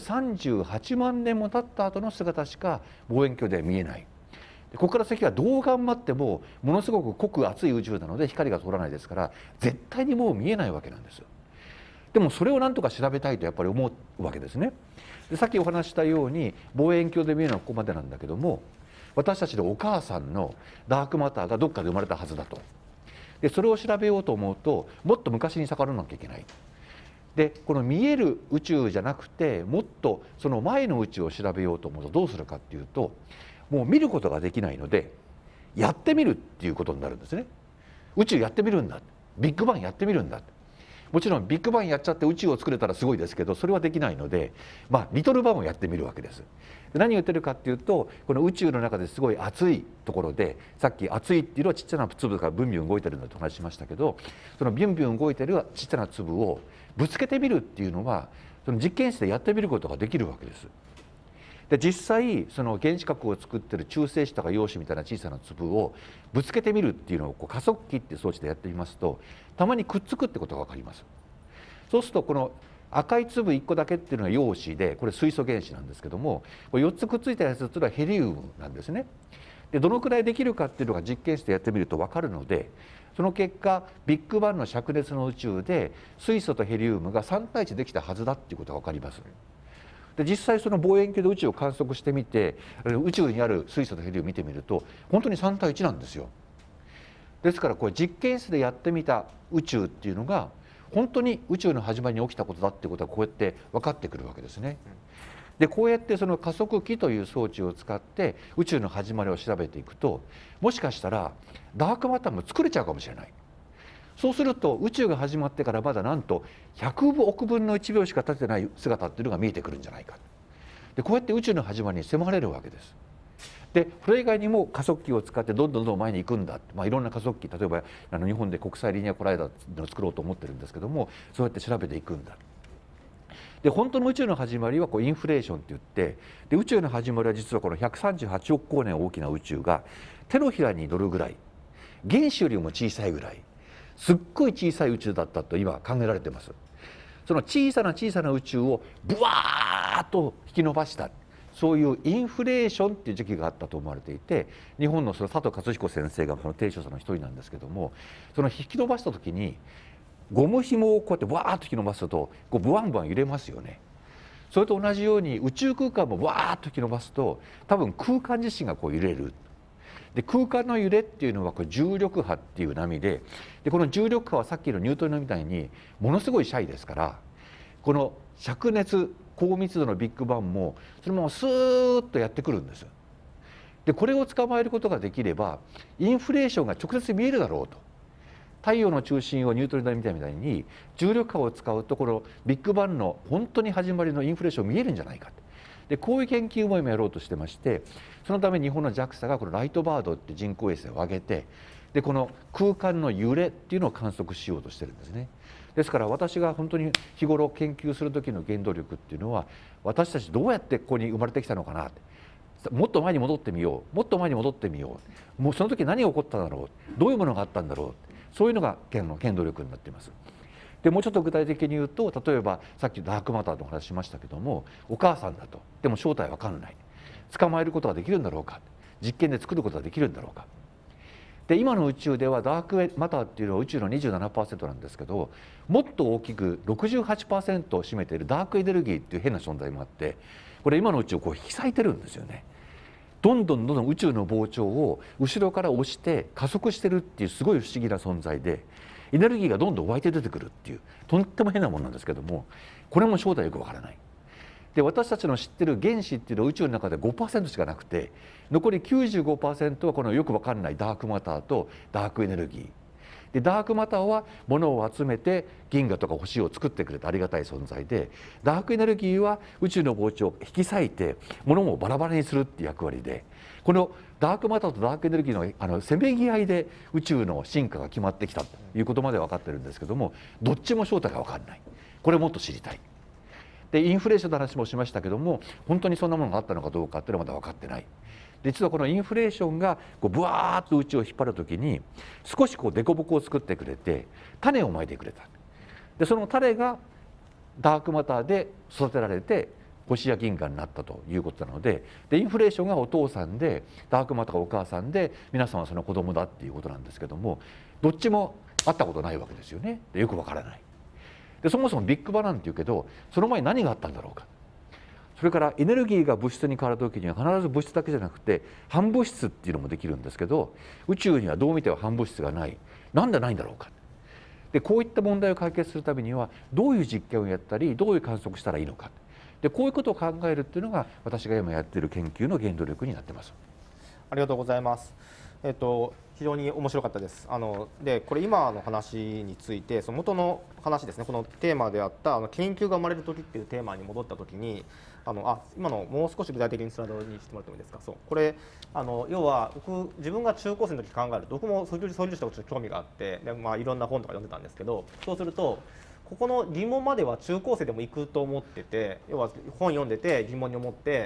38万年も経った後の姿しか望遠鏡では見えない。ここから先はどう頑張ってもものすごく濃く熱い宇宙なので光が通らないですから、絶対にもう見えないわけなんですよ。でもそれをなんとか調べたいとやっぱり思うわけですね。でさっきお話したように望遠鏡で見えるのはここまでなんだけども、私たちのお母さんのダークマターがどっかで生まれたはずだと。でそれを調べようと思うともっと昔に遡らなきゃいけない。でこの見える宇宙じゃなくてもっとその前の宇宙を調べようと思うとどうするかっていうと、もう見ることができないのでやってみるっていうことになるんですね。宇宙やってみるんだ、ビッグバンやってみるんだ。もちろんビッグバンやっちゃって宇宙を作れたらすごいですけど、それはできないので、リトルバンをやってみるわけです。何を言ってるかっていうと、この宇宙の中ですごい熱いところで、さっき熱いっていうのはちっちゃな粒がビュンビュン動いてるんだとお話ししましたけど、そのビュンビュン動いてるちっちゃな粒をぶつけてみるっていうのはその実験室でやってみることができるわけです。で実際その原子核を作ってる中性子とか陽子みたいな小さな粒をぶつけてみるっていうのを加速器っていう装置でやってみますと、たまにくっつくってことが分かります。そうするとこの赤い粒1個だけっていうのが陽子で、これ水素原子なんですけども、これ4つくっついたやつっていうのはヘリウムなんですね。 でどのくらいできるかっていうのが実験室でやってみると分かるので、その結果ビッグバンの灼熱の宇宙で水素とヘリウムが3対1できたはずだっていうことが分かります。で実際その望遠鏡で宇宙を観測してみて、宇宙にある水素とヘリウムを見てみると本当に3対1なんですよ。ですからこれ実験室でやってみた宇宙っていうのが本当に宇宙の始まりに起きたことだっていうことがこうやって分かってくるわけですね。でこうやってその加速器という装置を使って宇宙の始まりを調べていくと、もしかしたらダークマターも作れちゃうかもしれない。そうすると宇宙が始まってからまだなんと100億分の1秒しか経ってない姿っていうのが見えてくるんじゃないか。でこうやって宇宙の始まりに迫れるわけです。でそれ以外にも加速器を使ってどんどん前に行くんだ、いろんな加速器、例えば日本で国際リニアコライダーを作ろうと思ってるんですけども、そうやって調べていくんだ。で本当の宇宙の始まりはインフレーションって言って、で宇宙の始まりは実はこの138億光年大きな宇宙が手のひらに乗るぐらい、原子よりも小さいぐらい、すっごい小さい宇宙だったと今考えられています。その小さな小さな宇宙をブワーッと引き伸ばした、そういうインフレーションっていう時期があったと思われていて、日本のその佐藤勝彦先生がその提唱者の一人なんですけども、その引き伸ばした時にゴム紐をこうやってわーっと引き伸ばすとブワンブワン揺れますよね。それと同じように宇宙空間もわーっと引き伸ばすと多分空間自身が揺れる。で空間の揺れっていうのは重力波っていう波で、この重力波はさっきのニュートリノみたいにものすごいシャイですから、この灼熱高密度のビッグバンもそのままスーッとやってくるんです。でこれを捕まえることができればインフレーションが直接見えるだろうと。太陽の中心をニュートリノみたいに重力波を使うとこのビッグバンの本当に始まりのインフレーション見えるんじゃないか。でこういう研究も今やろうとしてまして、そのため日本の JAXA がこのライトバードって人工衛星を上げて、でこの空間の揺れっていうのを観測しようとしてるんですね。ですから私が本当に日頃研究する時の原動力っていうのは、私たちどうやってここに生まれてきたのかなって、もっと前に戻ってみよう、もっと前に戻ってみよう、もうその時何が起こったんだろう、どういうものがあったんだろう、そういうのが原動力になっています。でもうちょっと具体的に言うと、例えばさっきダークマターの話しましたけども、お母さんだと、でも正体わかんない、捕まえることができるんだろうか、実験で作ることができるんだろうか。で今の宇宙ではダークマターっていうのは宇宙の 27% なんですけど、もっと大きく 68% を占めているダークエネルギーっていう変な存在もあって、これ今の宇宙を引き裂いてるんですよね。どんどん宇宙の膨張を後ろから押して加速してるっていうすごい不思議な存在で、エネルギーがどんどん湧いて出てくるっていうとっても変なものなんですけども、これも正体よくわからない。で私たちの知ってる原子っていうのは宇宙の中で 5% しかなくて、残り 95% はこのよくわかんないダークマターとダークエネルギーで、ダークマターは物を集めて銀河とか星を作ってくれてありがたい存在で、ダークエネルギーは宇宙の膨張を引き裂いて物もバラバラにするっていう役割で、このダークマターとダークエネルギーのせめぎ合いで宇宙の進化が決まってきたということまで分かってるんですけども、どっちも正体が分かんない。これもっと知りたい。でインフレーションの話もしましたけども、本当にそんなものがあったのかどうかっていうのはまだ分かってない。で実はこのインフレーションがブワーッと宇宙を引っ張る時に少し凸凹を作ってくれて種をまいてくれた。でその種がダークマターで育てられて星や銀河になったということなので、インフレーションがお父さんでダークマターがお母さんで、皆さんはその子供だっていうことなんですけども、どっちも会ったことないわけですよね。でよくわからない。でそもそもビッグバンなんていうけど、その前に何があったんだろうか。それからエネルギーが物質に変わる時には必ず物質だけじゃなくて反物質っていうのもできるんですけど、宇宙にはどう見ても反物質がない。なんでないんだろうか。でこういった問題を解決するためにはどういう実験をやったり、どういう観測したらいいのか。でこういうことを考えるっていうのが私が今やっている研究の原動力になってます。 ありがとうございます。非常に面白かったです。でこれ今の話について、その元の話ですね、このテーマであった研究が生まれる時っていうテーマに戻った時に、今のもう少し具体的にスライドにしてもらってもいいですか。そうこれ要は自分が中高生の時考えると、僕も素粒子とちょっと興味があって、で、いろんな本とか読んでたんですけど、そうするとここの疑問までは中高生でも行くと思ってて、要は本読んでて疑問に思って、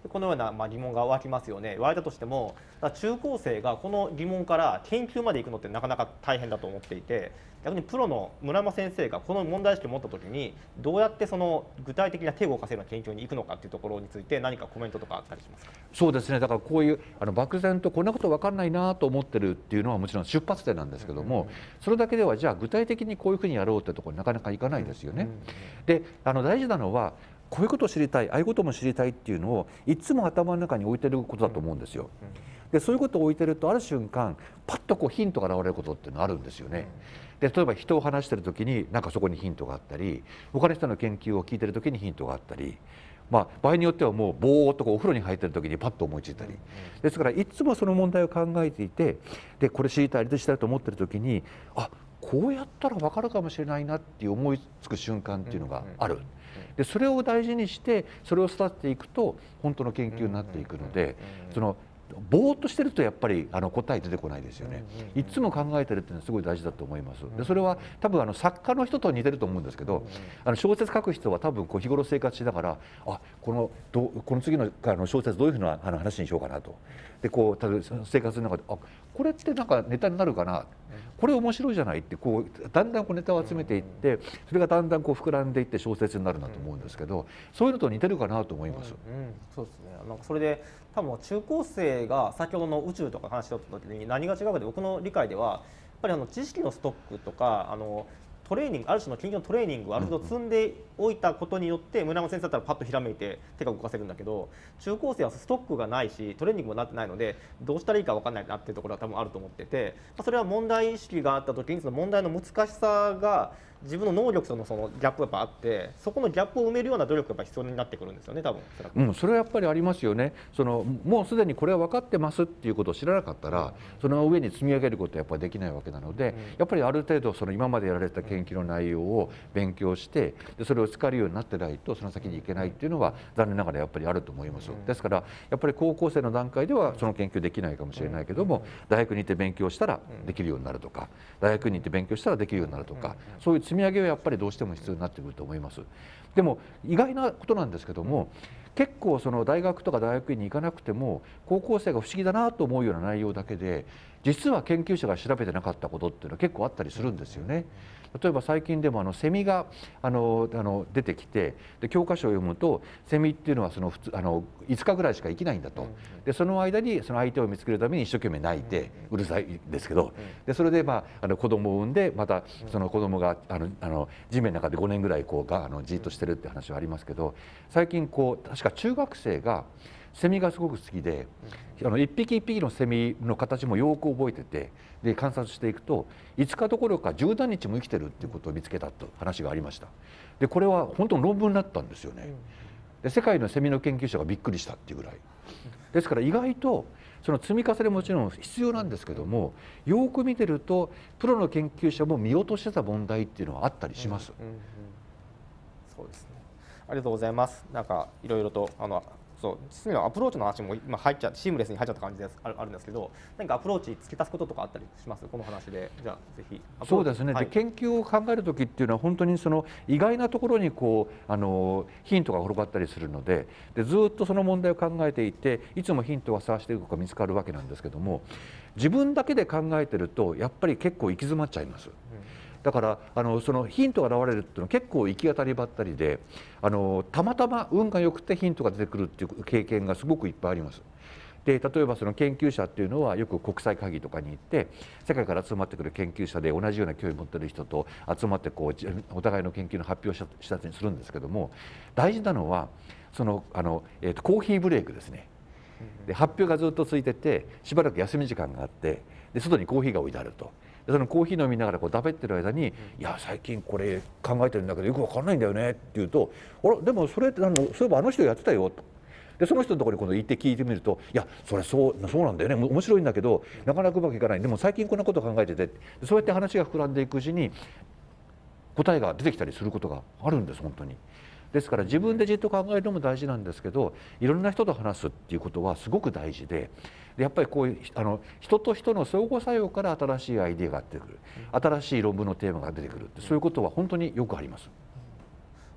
このような疑問が湧きますよね。湧いたとしても、中高生がこの疑問から研究まで行くのってなかなか大変だと思っていて、逆にプロの村山先生がこの問題意識を持ったときにどうやってその具体的な手を動かせるような研究に行くのかというところについて何かコメントとかあったりしますか？ そうですね、だからこういう漠然とこんなこと分かんないなと思ってるっていうのはもちろん出発点なんですけども、それだけではじゃあ具体的にこういうふうにやろうってところになかなかいかないですよね。で大事なのはこういうことを知りたい、ああいうことも知りたいっていうのをいつも頭の中に置いてることだと思うんですよ。でそういうことを置いてるとある瞬間パッとこうヒントが現れることっていうのがあるんですよね。で例えば人を話してる時になんかそこにヒントがあったり、他の人の研究を聞いてる時にヒントがあったり、場合によってはもうぼーっとお風呂に入ってる時にパッと思いついたり、ですからいつもその問題を考えていて、でこれ知りたい、あれ知りたいと思ってる時にこうやったら分かるかもしれないなっていう思いつく瞬間っていうのがある。でそれを大事にしてそれを育てていくと本当の研究になっていくので、ぼーっとしてるとやっぱり答え出てこないですよね。いつも考えてるっていうのはすごい大事だと思います。でそれは多分作家の人と似てると思うんですけど、小説書く人は多分日頃生活しながらこの次の小説どういうふうな話にしようかなと。で例えば生活の中でこれってなんかネタになるかな、これ面白いじゃないってだんだんネタを集めていって、それがだんだん膨らんでいって小説になるなと思うんですけど、そういうのと似てるかなと思います。 そうですね。なんかそれで多分中高生が先ほどの宇宙とか話し合った時に何が違うかで、僕の理解ではやっぱり知識のストックとかトレーニング、ある種の研究のトレーニングをある程度積んでおいたことによって村山先生だったらパッとひらめいて手が動かせるんだけど、中高生はストックがないしトレーニングもなってないのでどうしたらいいか分かんないなっていうところは多分あると思ってて、それは問題意識があった時にその問題の難しさが自分の能力とのそのギャップがやっぱあって、そこのギャップを埋めるような努力がやっぱ必要になってくるんですよね、多分。 それはやっぱりありますよね。もうすでにこれは分かってますっていうことを知らなかったら、その上に積み上げることはやっぱりできないわけなので、やっぱりある程度今までやられた研究の内容を勉強して、でそれを使えるようになってないとその先に行けないっていうのは残念ながらやっぱりあると思います。ですからやっぱり高校生の段階ではその研究できないかもしれないけども、大学に行って勉強したらできるようになるとか、大学に行って勉強したらできるようになるとか、そういう積み上げはやっぱりどうしても必要になってくると思います。でも意外なことなんですけども、結構大学とか大学院に行かなくても高校生が不思議だなと思うような内容だけで、実は研究者が調べてなかったことっていうのは結構あったりするんですよね。例えば最近でもセミが出てきて、で教科書を読むとセミっていうのは普通5日ぐらいしか生きないんだと。でその間に相手を見つけるために一生懸命鳴いてうるさいですけど、でそれで子供を産んで、またその子供が地面の中で5年ぐらいじっとしてるって話はありますけど、最近確か中学生がセミがすごく好きで、一匹一匹のセミの形もよく覚えてて、で観察していくと5日どころか10何日も生きてるっていうことを見つけたと話がありました。でこれは本当の論文になったんですよね。で世界のセミの研究者がびっくりしたっていうぐらいですから、意外とその積み重ねもちろん必要なんですけども、よく見てるとプロの研究者も見落としてた問題っていうのはあったりします。 そうですね。ありがとうございます。なんかいろいろと実のアプローチの話も今シームレスに入っちゃった感じであるんですけど、何かアプローチ付け足すこととかあったりします？この話で。じゃあぜひ。 そうですね。で研究を考える時っていうのは本当に意外なところにヒントが転がったりするので、ずっとその問題を考えていて、いつもヒントが探していくか見つかるわけなんですけども、自分だけで考えてるとやっぱり結構行き詰まっちゃいます。だからそのヒントが現れるっていうのは結構行き当たりばったりで、たまたま運が良くてヒントが出てくるっていう経験がすごくいっぱいあります。で例えばその研究者っていうのはよく国際会議とかに行って世界から集まってくる研究者で同じような興味を持ってる人と集まってお互いの研究の発表をしたりするんですけども、大事なのはコーヒーブレイクですね。で発表がずっと続いてて、しばらく休み時間があって、で外にコーヒーが置いてあると。そのコーヒー飲みながらだべってる間に「いや最近これ考えてるんだけどよく分かんないんだよね」って言うと「あらでもそれってそういえばあの人やってたよ」と。でその人のところに今度行って聞いてみると「いやそれそうなんだよね、面白いんだけどなかなかうまくいかない、でも最近こんなこと考えてて」そうやって話が膨らんでいくうちに答えが出てきたりすることがあるんです本当に。ですから自分でじっと考えるのも大事なんですけど、いろんな人と話すっていうことはすごく大事で、やっぱりこういう人と人の相互作用から新しいアイデアが出てくる、新しい論文のテーマが出てくるって、そういうことは本当によくあります。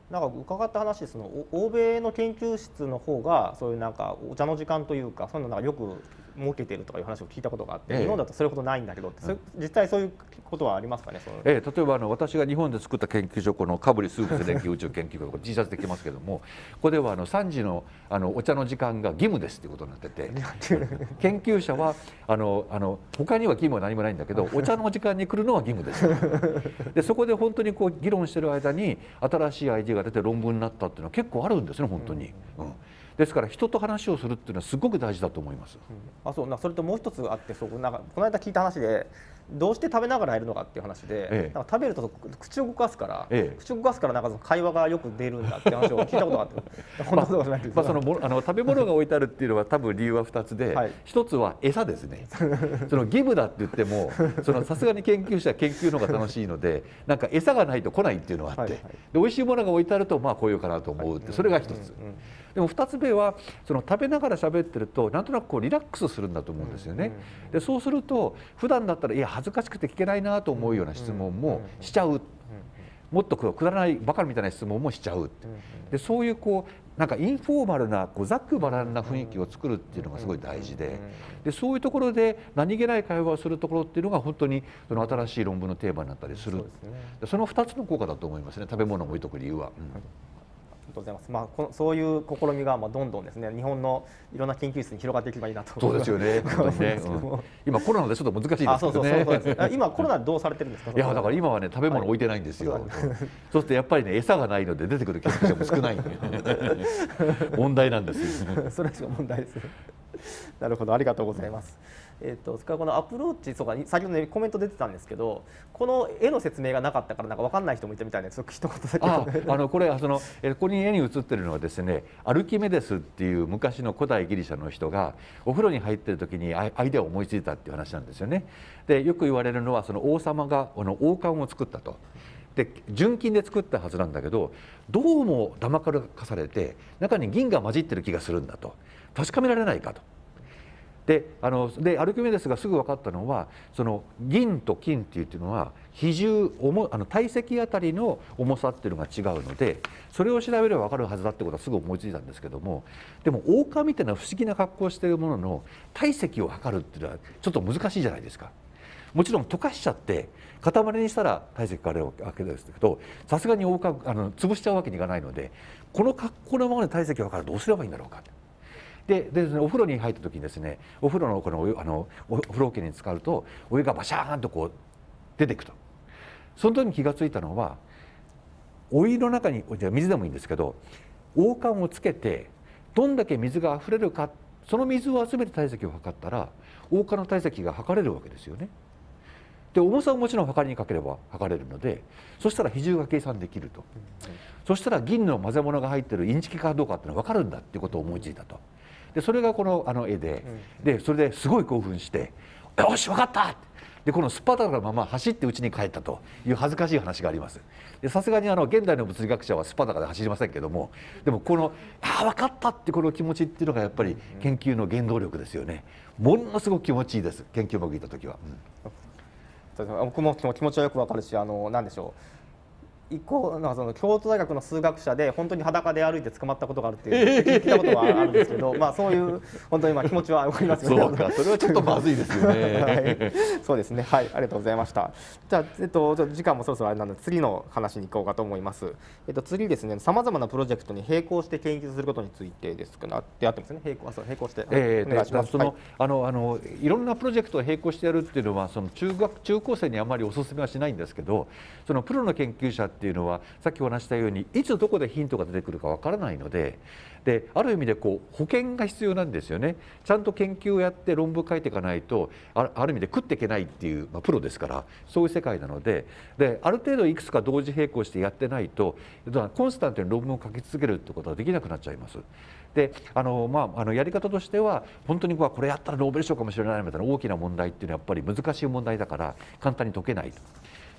なんか伺った話で欧米の研究室の方がそういうなんかお茶の時間というかそういうのなんかよく設けてるとかいう話を聞いたことがあって、日本だとそれほどないんだけど、実際そういうことはありますかね。 例えば私が日本で作った研究所、このカブリ数物電気宇宙研究所、T シャツできますけども、ここでは3時のお茶の時間が義務ですということになってて、研究者は他には義務は何もないんだけど、お茶の時間に来るのは義務です。でそこで本当にこう議論してる間に新しいアイデアが出て論文になったっていうのは結構あるんですね、本当に。ですから人と話をするっていうのはすごく大事だと思います。 それともう一つあって、なんかこの間聞いた話で、どうして食べながらやるのかっていう話で、なんか食べると口を動かすから、なんか会話がよく出るんだって話を聞いたことがあって、本当そうじゃないですか。 食べ物が置いてあるっていうのは多分理由は2つで、1つは餌ですね。その義務だって言っても、さすがに研究者は研究の方が楽しいので、なんか餌がないと来ないっていうのがあって、で美味しいものが置いてあるとまあ来ようかなと思うって、それが1つ。でも2つ目は食べながら喋ってるとなんとなくこうリラックスするんだと思うんですよね。でそうすると普段だったらいや恥ずかしくて聞けないなと思うような質問もしちゃう、もっとくだらないバカみたいな質問もしちゃう。でそういうなんかインフォーマルなざっくばらんな雰囲気を作るっていうのがすごい大事で、そういうところで何気ない会話をするところっていうのが本当に新しい論文のテーマになったりする。その2つの効果だと思いますね、食べ物を置いとく理由は。 ありがとうございます。そういう試みがどんどんですね、日本のいろんな研究室に広がっていけばいいなと。 そうですよね。今コロナでちょっと難しいですけどね。 今コロナどうされてるんですか。 いやだから今はね食べ物置いてないんですよ。そうするとやっぱりね餌がないので出てくる研究者も少ないんで問題なんですよ。 それが問題です。なるほど、ありがとうございます。それからこのアプローチ、先ほどねコメント出てたんですけど、この絵の説明がなかったからなんか分かんない人もいたみたいで、一言だけ。これここに絵に写ってるのはですね、アルキメデスっていう昔の古代ギリシャの人がお風呂に入ってる時にアイデアを思いついたっていう話なんですよね。でよく言われるのは王様が王冠を作ったと。で純金で作ったはずなんだけど、どうもだまかされて中に銀が混じってる気がするんだと、確かめられないかと。でアルキメデスがすぐ分かったのは、銀と金っていうのは比重体積あたりの重さっていうのが違うので、それを調べれば分かるはずだってことはすぐ思いついたんですけども、でも王冠みたいな不思議な格好をしているものの体積を測るっていうのはちょっと難しいじゃないですか。もちろん溶かしちゃって塊にしたら体積があるわけですけど、さすがに王冠潰しちゃうわけにいかないので、この格好のままで体積を測るどうすればいいんだろうか。でお風呂に入った時にですね、お風呂のお風呂桶に浸かるとお湯がバシャーンと出ていくと。その時に気がついたのは、お湯の中に水でもいいんですけど、王冠をつけてどんだけ水があふれるか、その水を集めて体積を測ったら王冠の体積が測れるわけですよね。で重さをもちろん測りにかければ測れるので、そしたら比重が計算できると。そしたら銀の混ぜ物が入ってるインチキかどうかっていうのが分かるんだっていうことを思いついたと。でそれがこの絵で、それですごい興奮して「よし分かった!」でこのスパダのまま走って家に帰ったという恥ずかしい話があります。でさすがに現代の物理学者はスパダで走りませんけども、でも分かったってこの気持ちっていうのがやっぱり研究の原動力ですよね。ものすごく気持ちいいです、研究僕行った時は。 僕も気持ちはよくわかるし、なんでしょう、なんか京都大学の数学者で本当に裸で歩いて捕まったことがあるっていう聞いたことはあるんですけど、そういう本当に気持ちはわかりますよね。 そうか、それはちょっとまずいですよね。 そうですね。はい、ありがとうございました。じゃあ時間もそろそろあれなので次の話に行こうかと思います。次ですね、さまざまなプロジェクトに並行して研究することについてですかね。ってあってますね。並行して。お願いします。 いろんなプロジェクトを並行してやるっていうのは中高生にあまりお勧めはしないんですけど、プロの研究者っていうのはさっきお話したようにいつどこでヒントが出てくるかわからないので、ある意味で保険が必要なんですよね。ちゃんと研究をやって論文書いていかないとある意味で食っていけないっていう、プロですからそういう世界なので、ある程度いくつか同時並行してやってないとコンスタントに論文を書き続けるってことはできなくなっちゃいます。でやり方としては本当にこれやったらノーベル賞かもしれないみたいな大きな問題っていうのはやっぱり難しい問題だから簡単に解けないと。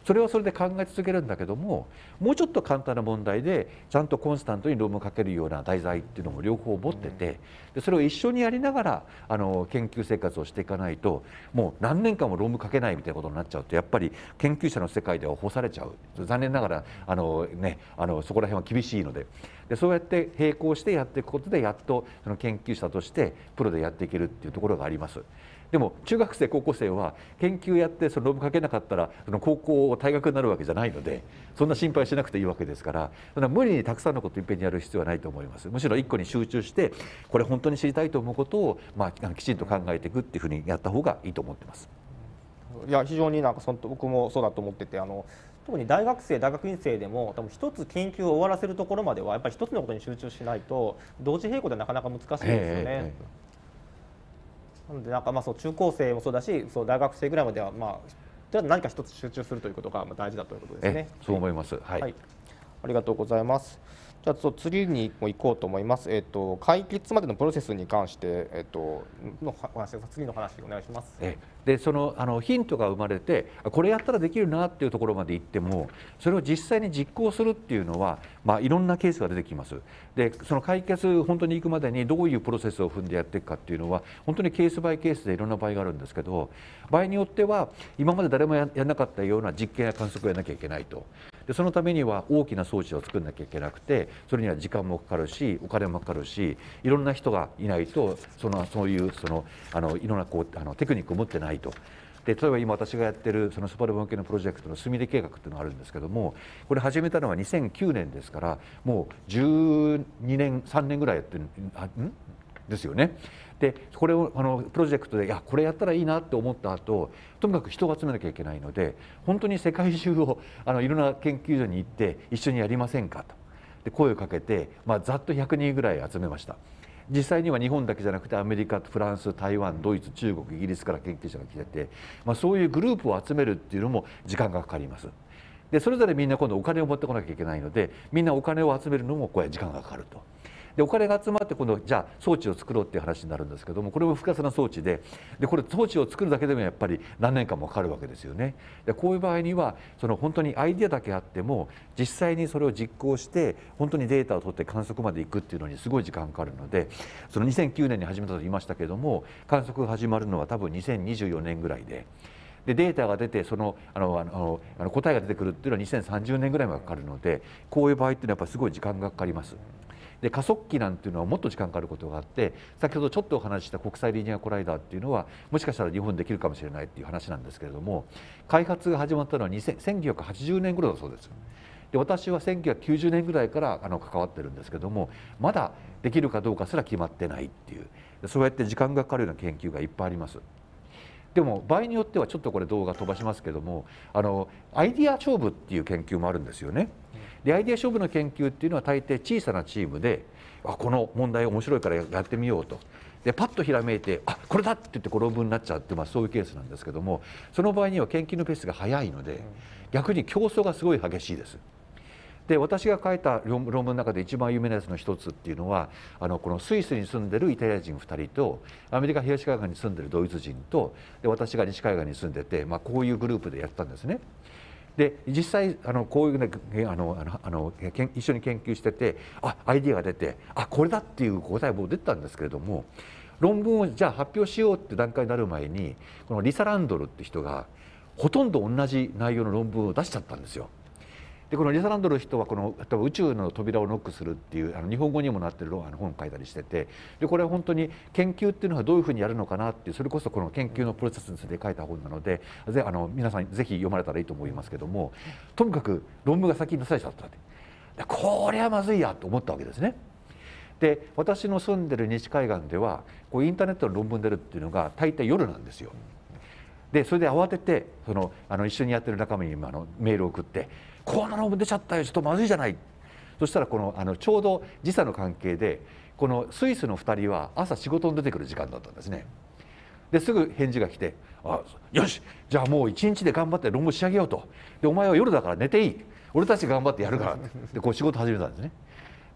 それはそれで考え続けるんだけども、もうちょっと簡単な問題でちゃんとコンスタントに論文を書けるような題材っていうのも両方持ってて、でそれを一緒にやりながら研究生活をしていかないと、もう何年間も論文書けないみたいなことになっちゃうと、やっぱり研究者の世界では干されちゃう。残念ながらそこら辺は厳しいので、そうやって並行してやっていくことで、やっとその研究者としてプロでやっていけるっていうところがあります。でも中学生高校生は研究やってその論文書けなかったらその高校退学になるわけじゃないので、そんな心配しなくていいわけですから、そんな無理にたくさんのことをいっぺんにやる必要はないと思います。むしろ一個に集中して、これ本当に知りたいと思うことをきちんと考えていくっていうふうにやった方がいいと思ってます。 いや、非常に僕もそうだと思ってて、特に大学生大学院生でも多分一つ研究を終わらせるところまではやっぱり一つのことに集中しないと同時並行でなかなか難しいですよね。なのでそう中高生もそうだし、大学生ぐらいまでは何か一つ集中するということが大事だということですね。 そう思います。はい、 はい、ありがとうございます。じゃあ次に行こうと思います。解決までのプロセスに関して、次の話お願いします。 でそのヒントが生まれて、これやったらできるなっていうところまで行っても、それを実際に実行するっていうのは、いろんなケースが出てきます。でその解決本当に行くまでにどういうプロセスを踏んでやっていくかっていうのは、本当にケースバイケースでいろんな場合があるんですけど、場合によっては今まで誰もやらなかったような実験や観測をやらなきゃいけないと。でそのためには大きな装置を作らなきゃいけなくて、それには時間もかかるしお金もかかるし、いろんな人がいないとそういういろんなテクニックを持ってないと。で例えば今私がやってるそのスパルボン系のプロジェクトのすみれ計画っていうのがあるんですけども、これ始めたのは2009年ですから、もう12年3年ぐらいやってるですよね。でこれをプロジェクトでいやこれやったらいいなって思った後、とにかく人を集めなきゃいけないので、本当に世界中をいろんな研究所に行って一緒にやりませんかとで声をかけて、ざっと100人ぐらい集めました。実際には日本だけじゃなくてアメリカ、フランス、台湾、ドイツ、中国、イギリスから研究者が来てて、そういうグループを集めるっていうのも時間がかかります。でそれぞれみんな今度お金を持ってこなきゃいけないので、みんなお金を集めるのもこれ時間がかかると。でお金が集まって今度じゃあ装置を作ろうっていう話になるんですけども、これも複雑な装置で、これ装置を作るだけでもやっぱり何年間もかかるわけですよね。でこういう場合には本当にアイデアだけあっても、実際にそれを実行して本当にデータを取って観測まで行くっていうのにすごい時間かかるので、その2009年に始めたと言いましたけれども、観測が始まるのは多分2024年ぐらいで。でデータが出て答えが出てくるっていうのは2030年ぐらいまでかかるので、こういう場合っていうのはやっぱりすごい時間がかかります。で加速器なんていうのはもっと時間かかることがあって、先ほどちょっとお話しした国際リニアコライダーっていうのはもしかしたら日本できるかもしれないっていう話なんですけれども、開発が始まったのは1980年頃だそうです。で私は1990年ぐらいから関わってるんですけども、まだできるかどうかすら決まってないっていう、そうやって時間がかかるような研究がいっぱいあります。でも場合によってはちょっとこれ動画飛ばしますけども、アイディア勝負っていう研究もあるんですよね。でアイデア勝負の研究っていうのは大抵小さなチームで、この問題面白いからやってみようと。でパッとひらめいてこれだって言って論文になっちゃうって、そういうケースなんですけども、その場合には研究のペースが速いので逆に競争がすごい激しいです。で私が書いた論文の中で一番有名なやつの一つっていうのは、このスイスに住んでるイタリア人2人とアメリカ東海岸に住んでるドイツ人と、で私が西海岸に住んでて、こういうグループでやったんですね。で実際こういうね一緒に研究しててアイディアが出てこれだっていう答えも出たんですけれども、論文をじゃあ発表しようって段階になる前に、このリサ・ランドルって人がほとんど同じ内容の論文を出しちゃったんですよ。でこのリサ・ランドル人は例えば宇宙の扉をノックするっていう日本語にもなってる本を書いたりしてて、でこれは本当に研究っていうのはどういうふうにやるのかなっていう、それこそこの研究のプロセスについて書いた本なので、皆さんぜひ読まれたらいいと思いますけども、とにかく論文が先に出されちゃったって、これはまずいやと思ったわけですね。で私の住んでる西海岸ではこうインターネットの論文出るっていうのが大抵夜なんですよ。でそれで慌てて一緒にやってる仲間にメールを送って「こんな論文出ちゃったよ、ちょっとまずいじゃない」。そしたらちょうど時差の関係でこのスイスの2人は朝仕事に出てくる時間だったんですね。ですぐ返事が来て「よしじゃあもう1日で頑張って論文仕上げようと。でお前は夜だから寝ていい、俺たち頑張ってやるから」でこう仕事始めたんですね。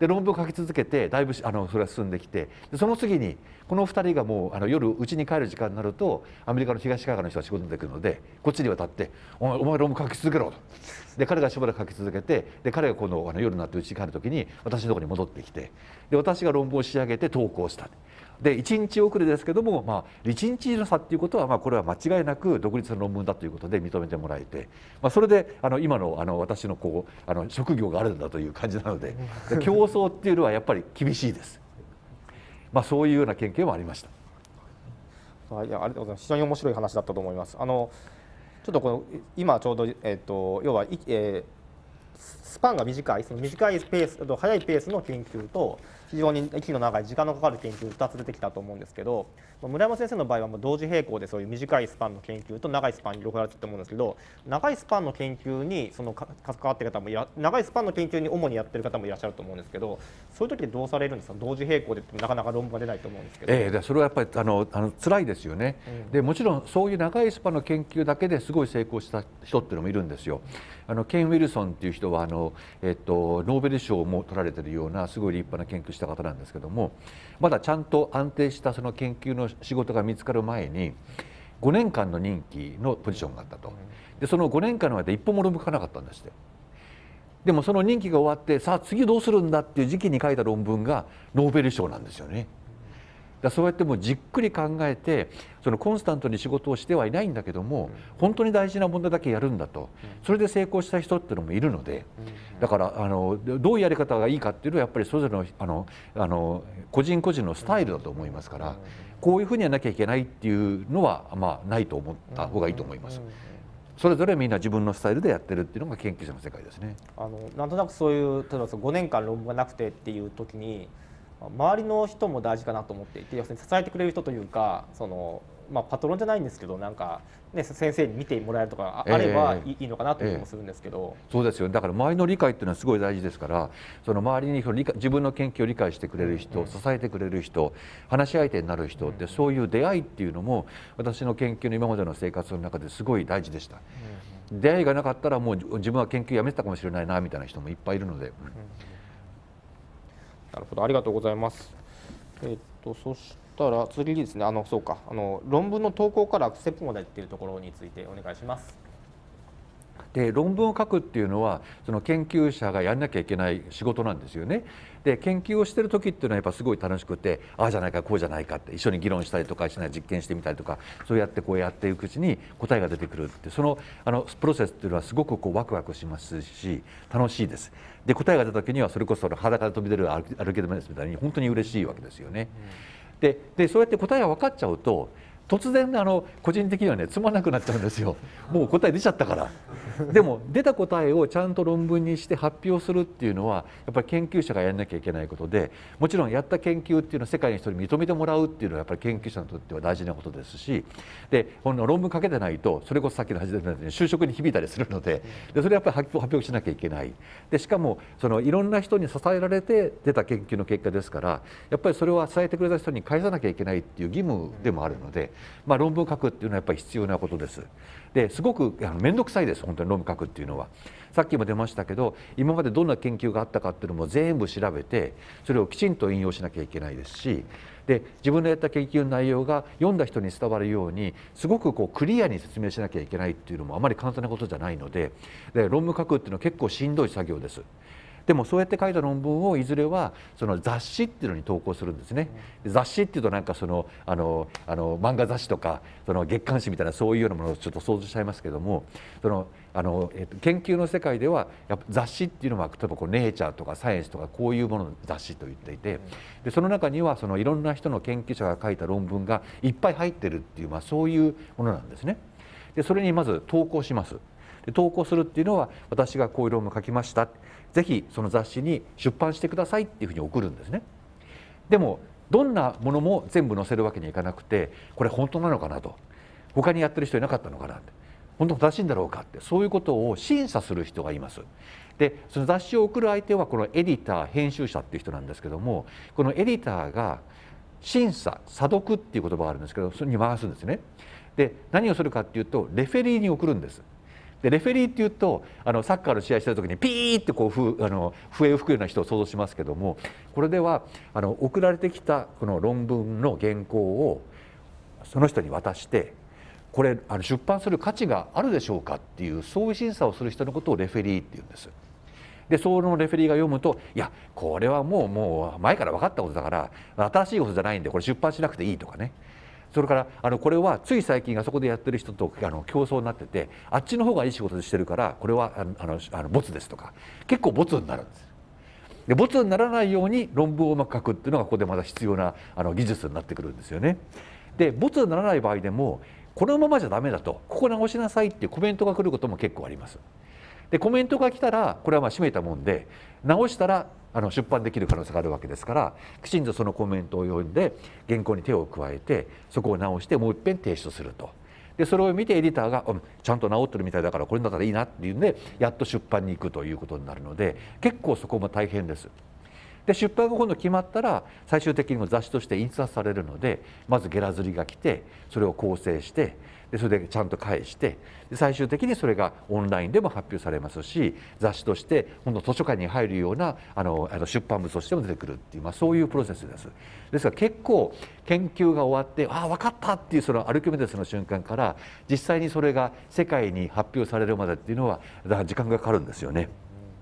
で論文を書き続けてだいぶそれが進んできて、でその次にこの2人がもう夜家に帰る時間になるとアメリカの東海岸の人が仕事に出てくるのでこっちに渡って「お前論文書き続けろ」と。で彼がしばらく書き続けて、で彼が今度夜になって家に帰る時に私のところに戻ってきて、で私が論文を仕上げて投稿した。で1日遅れですけども、1日の差っていうことはこれは間違いなく独立の論文だということで認めてもらえて、それで今の私の職業があるんだという感じなので、競争っていうのはやっぱり厳しいです。そういうような研究もありました。 はい、ありがとうございます。非常に面白い話だったと思います。ちょっと今ちょうど、要はスパンが短い、その短いペース、速いペースの研究と非常に息の長い時間のかかる研究2つ出てきたと思うんですけど、村山先生の場合はもう同時並行でそういう短いスパンの研究と長いスパンに両方やってると思うんですけど、長いスパンの研究に関わっている方も長いスパンの研究に主にやってる方もいらっしゃると思うんですけど、そういう時でどうされるんですか？同時並行でなかなか論文が出ないと思うんですけど。 それはやっぱり辛いですよね。でもちろんそういう長いスパンの研究だけですごい成功した人っていうのもいるんですよ。ケン・ウィルソンっていう人はノーベル賞も取られているようなすごい立派な研究した方なんですけども、まだちゃんと安定したその研究の仕事が見つかる前に5年間の任期のポジションがあったと。でその5年間の間で一本も論文書かなかったんですって。でもその任期が終わってさあ次どうするんだっていう時期に書いた論文がノーベル賞なんですよね。そうやってもうじっくり考えてそのコンスタントに仕事をしてはいないんだけども、本当に大事な問題だけやるんだと、それで成功した人っていうのもいるので、だからどういうやり方がいいかっていうのはやっぱりそれぞれの個人個人のスタイルだと思いますから、こういうふうにやらなきゃいけないっていうのはないと思った方がいいと思います。それぞれみんな自分のスタイルでやってるっていうのが研究者の世界ですね。 なんとなくそういう例えば5年間論文がなくてっていう時に周りの人も大事かなと思っていて、要するに支えてくれる人というかパトロンじゃないんですけどなんか、ね、先生に見てもらえるとかあればいいのかなという気もするんですけど、 そうですよ。だから周りの理解っていうのはすごい大事ですから、その周りに自分の研究を理解してくれる人、支えてくれる人、話し相手になる人って、そういう出会いっていうのも私の研究の今までの生活の中ですごい大事でした。出会いがなかったらもう自分は研究やめてたかもしれないなみたいな人もいっぱいいるので。 なるほど、ありがとうございます。そしたら次にですね、そうか、論文の投稿からアクセプトまでっていうところについてお願いします。 で論文を書くっていうのはその研究者がやんなきゃいけない仕事なんですよね。で研究をしてる時っていうのはやっぱすごい楽しくて、ああじゃないかこうじゃないかって一緒に議論したりとかしない実験してみたりとか、そうやってこうやっていくうちに答えが出てくるって、そのプロセスっていうのはすごくワクワクしますし楽しいです。で答えが出た時にはそれこそ裸で飛び出るアルケドメネスみたいに本当に嬉しいわけですよね。でそうやって答えが分かっちゃうと突然個人的にはねつまんなくなっちゃうんですよ。もう答え出ちゃったから。でも出た答えをちゃんと論文にして発表するっていうのはやっぱり研究者がやらなきゃいけないことで、もちろんやった研究っていうのは世界の人に認めてもらうっていうのはやっぱり研究者にとっては大事なことですし、でこの論文書けてないとそれこそさっきの話で言ったように就職に響いたりするので、それやっぱり発表しなきゃいけない。でしかもいろんな人に支えられて出た研究の結果ですから、やっぱりそれは支えてくれた人に返さなきゃいけないっていう義務でもあるので、論文を書くっていうのはやっぱり必要なことです。ですごく面倒くさいです。本当に論文書くっていうのは。さっきも出ましたけど、今までどんな研究があったかっていうのも全部調べてそれをきちんと引用しなきゃいけないですし、で自分のやった研究の内容が読んだ人に伝わるようにすごくクリアに説明しなきゃいけないっていうのもあまり簡単なことじゃないので、論文書くっていうのは結構しんどい作業です。でもそうやって書いた論文をいずれはその雑誌っていうのに投稿するんですね。雑誌っていうとなんか漫画雑誌とか月刊誌みたいなそういうようなものをちょっと想像しちゃいますけども、研究の世界ではやっぱ雑誌っていうのは例えばネイチャーとかサイエンスとかこういうものの雑誌と言っていて、でその中にはいろんな人の研究者が書いた論文がいっぱい入ってるっていう、そういうものなんですね。でそれにまず投稿します。で投稿するっていうのは私がこういう論文書きました、ぜひその雑誌に出版してくださいっていうふうに送るんですね。でもどんなものも全部載せるわけにはいかなくて、これ本当なのかなと、他にやってる人いなかったのかなって、本当正しいんだろうかって、そういうことを審査する人がいます。でその雑誌を送る相手はこのエディター編集者っていう人なんですけども、このエディターが審査査読っていう言葉があるんですけど、それに回すんですね。で何をするかっていうとレフェリーに送るんです。 でレフェリーっていうとサッカーの試合してる時にピーってこう笛を吹くような人を想像しますけども、これでは送られてきたこの論文の原稿をその人に渡して、これ出版する価値があるでしょうかっていう、そういう審査をする人のことをレフェリーっていうんです。でそのレフェリーが読むと、いやこれはもう前から分かったことだから新しいことじゃないんでこれ出版しなくていいとかね。それからこれはつい最近あそこでやってる人と競争になってて、あっちの方がいい仕事してるからこれはボツですとか、結構ボツになるんです。でボツにならないように論文をうまく書くっていうのがここでまた必要な技術になってくるんですよね。でボツにならない場合でもこのままじゃダメだと、ここ直しなさいっていうコメントが来ることも結構あります。でコメントが来たらこれは閉めたもんで、直したら出版できる可能性があるわけですから、きちんとそのコメントを読んで原稿に手を加えてそこを直してもう一遍提出すると。でそれを見てエディターが、ちゃんと直ってるみたいだからこれだったらいいなっていうんでやっと出版に行くということになるので、結構そこも大変です。で出版が今度決まったら最終的にも雑誌として印刷されるので、まずゲラ刷りが来てそれを構成して、でそれでちゃんと返して、で最終的にそれがオンラインでも発表されますし、雑誌として今度図書館に入るような出版物としても出てくるっていう、そういうプロセスです。ですから結構研究が終わって分かったっていうそのアルキメデスの瞬間から実際にそれが世界に発表されるまでっていうのはだから時間がかかるんですよね。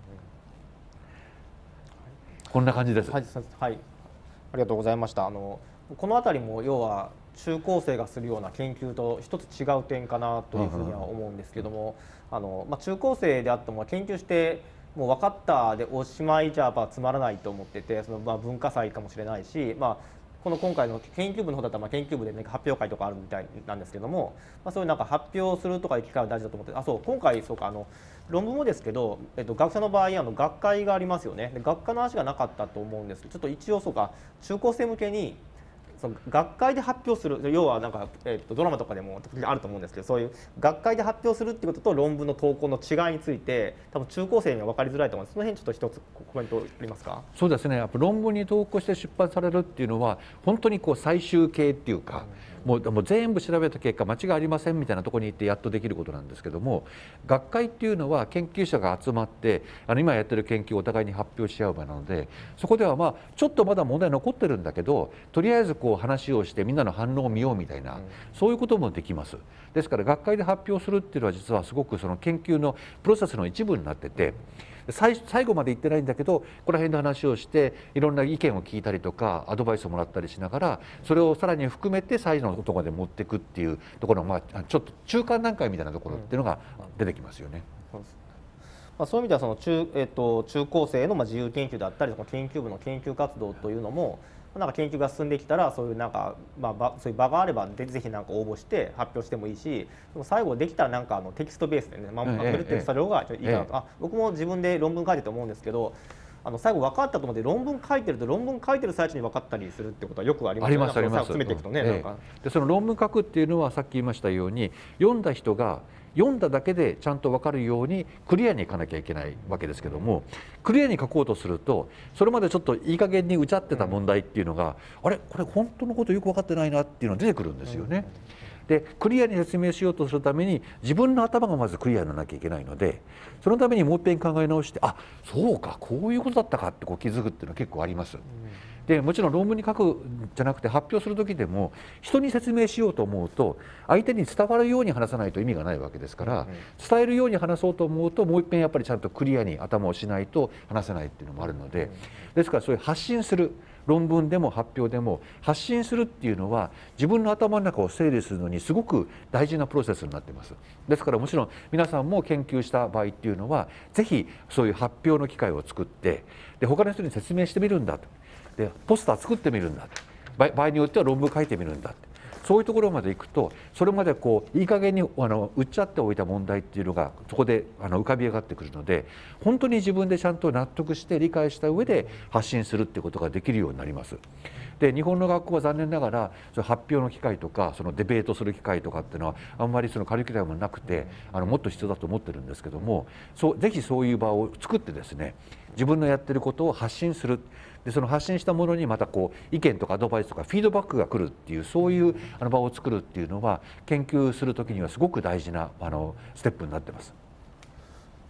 こんな感じです。 はい、ありがとうございました。この辺りも要は中高生がするような研究と一つ違う点かなというふうには思うんですけども、中高生であっても研究してもう分かったでおしまいじゃやっぱつまらないと思ってて、その文化祭かもしれないし、この今回の研究部の方だったら研究部で発表会とかあるみたいなんですけども、そういう発表するとかいう機会は大事だと思って、そう今回そうか論文もですけど、学者の場合学会がありますよね。で学科の話がなかったと思うんですけど、ちょっと一応そうか中高生向けにその学会で発表する、要はドラマとかでもあると思うんですけど、そういう学会で発表するっていうことと論文の投稿の違いについて多分中高生には分かりづらいと思います。その辺ちょっと一つコメントありますか？ そうですね、やっぱ論文に投稿して出版されるっていうのは本当に最終形っていうか、もう全部調べた結果間違いありませんみたいなところに行ってやっとできることなんですけども、学会っていうのは研究者が集まって今やってる研究をお互いに発表し合う場なので、そこではちょっとまだ問題残ってるんだけど、とりあえず話をしてみんなの反応を見ようみたいな、そういうこともできます。ですから学会で発表するっていうのは実はすごくその研究のプロセスの一部になってて、最後まで言ってないんだけどこの辺の話をしていろんな意見を聞いたりとかアドバイスをもらったりしながら、それをさらに含めて最後のところで持っていくっていうところのちょっと中間段階みたいなところっていうのが出てきますよね。 そういう意味ではその中高生の自由研究だったり研究部の研究活動というのも研究が進んできたらそういうそういう場があればぜひ応募して発表してもいいし、でも最後できたらテキストベースでねまとめるっていう作業がいいかなと。僕も自分で論文書いてて思うんですけど、最後分かったと思って論文書いてると論文書いてる最中に分かったりするってことはよくありますよね。 あります。 詰めていくとね、 でその論文書くっていうのはさっき言いましたように、読んだ人が読んだだけでちゃんと分かるようにクリアにいかなきゃいけないわけですけども、クリアに書こうとするとそれまでちょっといい加減にうちゃってた問題っていうのが、あれこれ本当のことよく分かってないなっていうのが出てくるんですよね。でクリアに説明しようとするために自分の頭がまずクリアにならなきゃいけないので、そのためにもう一遍考え直して、そうかこういうことだったかって気づくっていうのは結構あります。でもちろん論文に書くじゃなくて発表する時でも人に説明しようと思うと相手に伝わるように話さないと意味がないわけですから、伝えるように話そうと思うともう一遍やっぱりちゃんとクリアに頭をしないと話せないっていうのもあるので、ですからそういう発信する論文でも発表でも発信するっていうのは自分の頭の中を整理するのにすごく大事なプロセスになっています。ですからもちろん皆さんも研究した場合っていうのはぜひそういう発表の機会を作って、で他の人に説明してみるんだと、でポスター作ってみるんだ、場合によっては論文書いてみるんだ、そういうところまでいくとそれまでいい加減に売っちゃっておいた問題っていうのがそこで浮かび上がってくるので、本当に自分でちゃんと納得して理解した上で発信するっていうことができるようになります。で日本の学校は残念ながらその発表の機会とかそのデベートする機会とかっていうのはあんまりそのカリキュラムなくてもっと必要だと思ってるんですけども、ぜひそういう場を作ってですね、自分のやってることを発信する。でその発信したものにまた意見とかアドバイスとかフィードバックが来るっていう、そういう場を作るっていうのは研究する時にはすごく大事なステップになってます。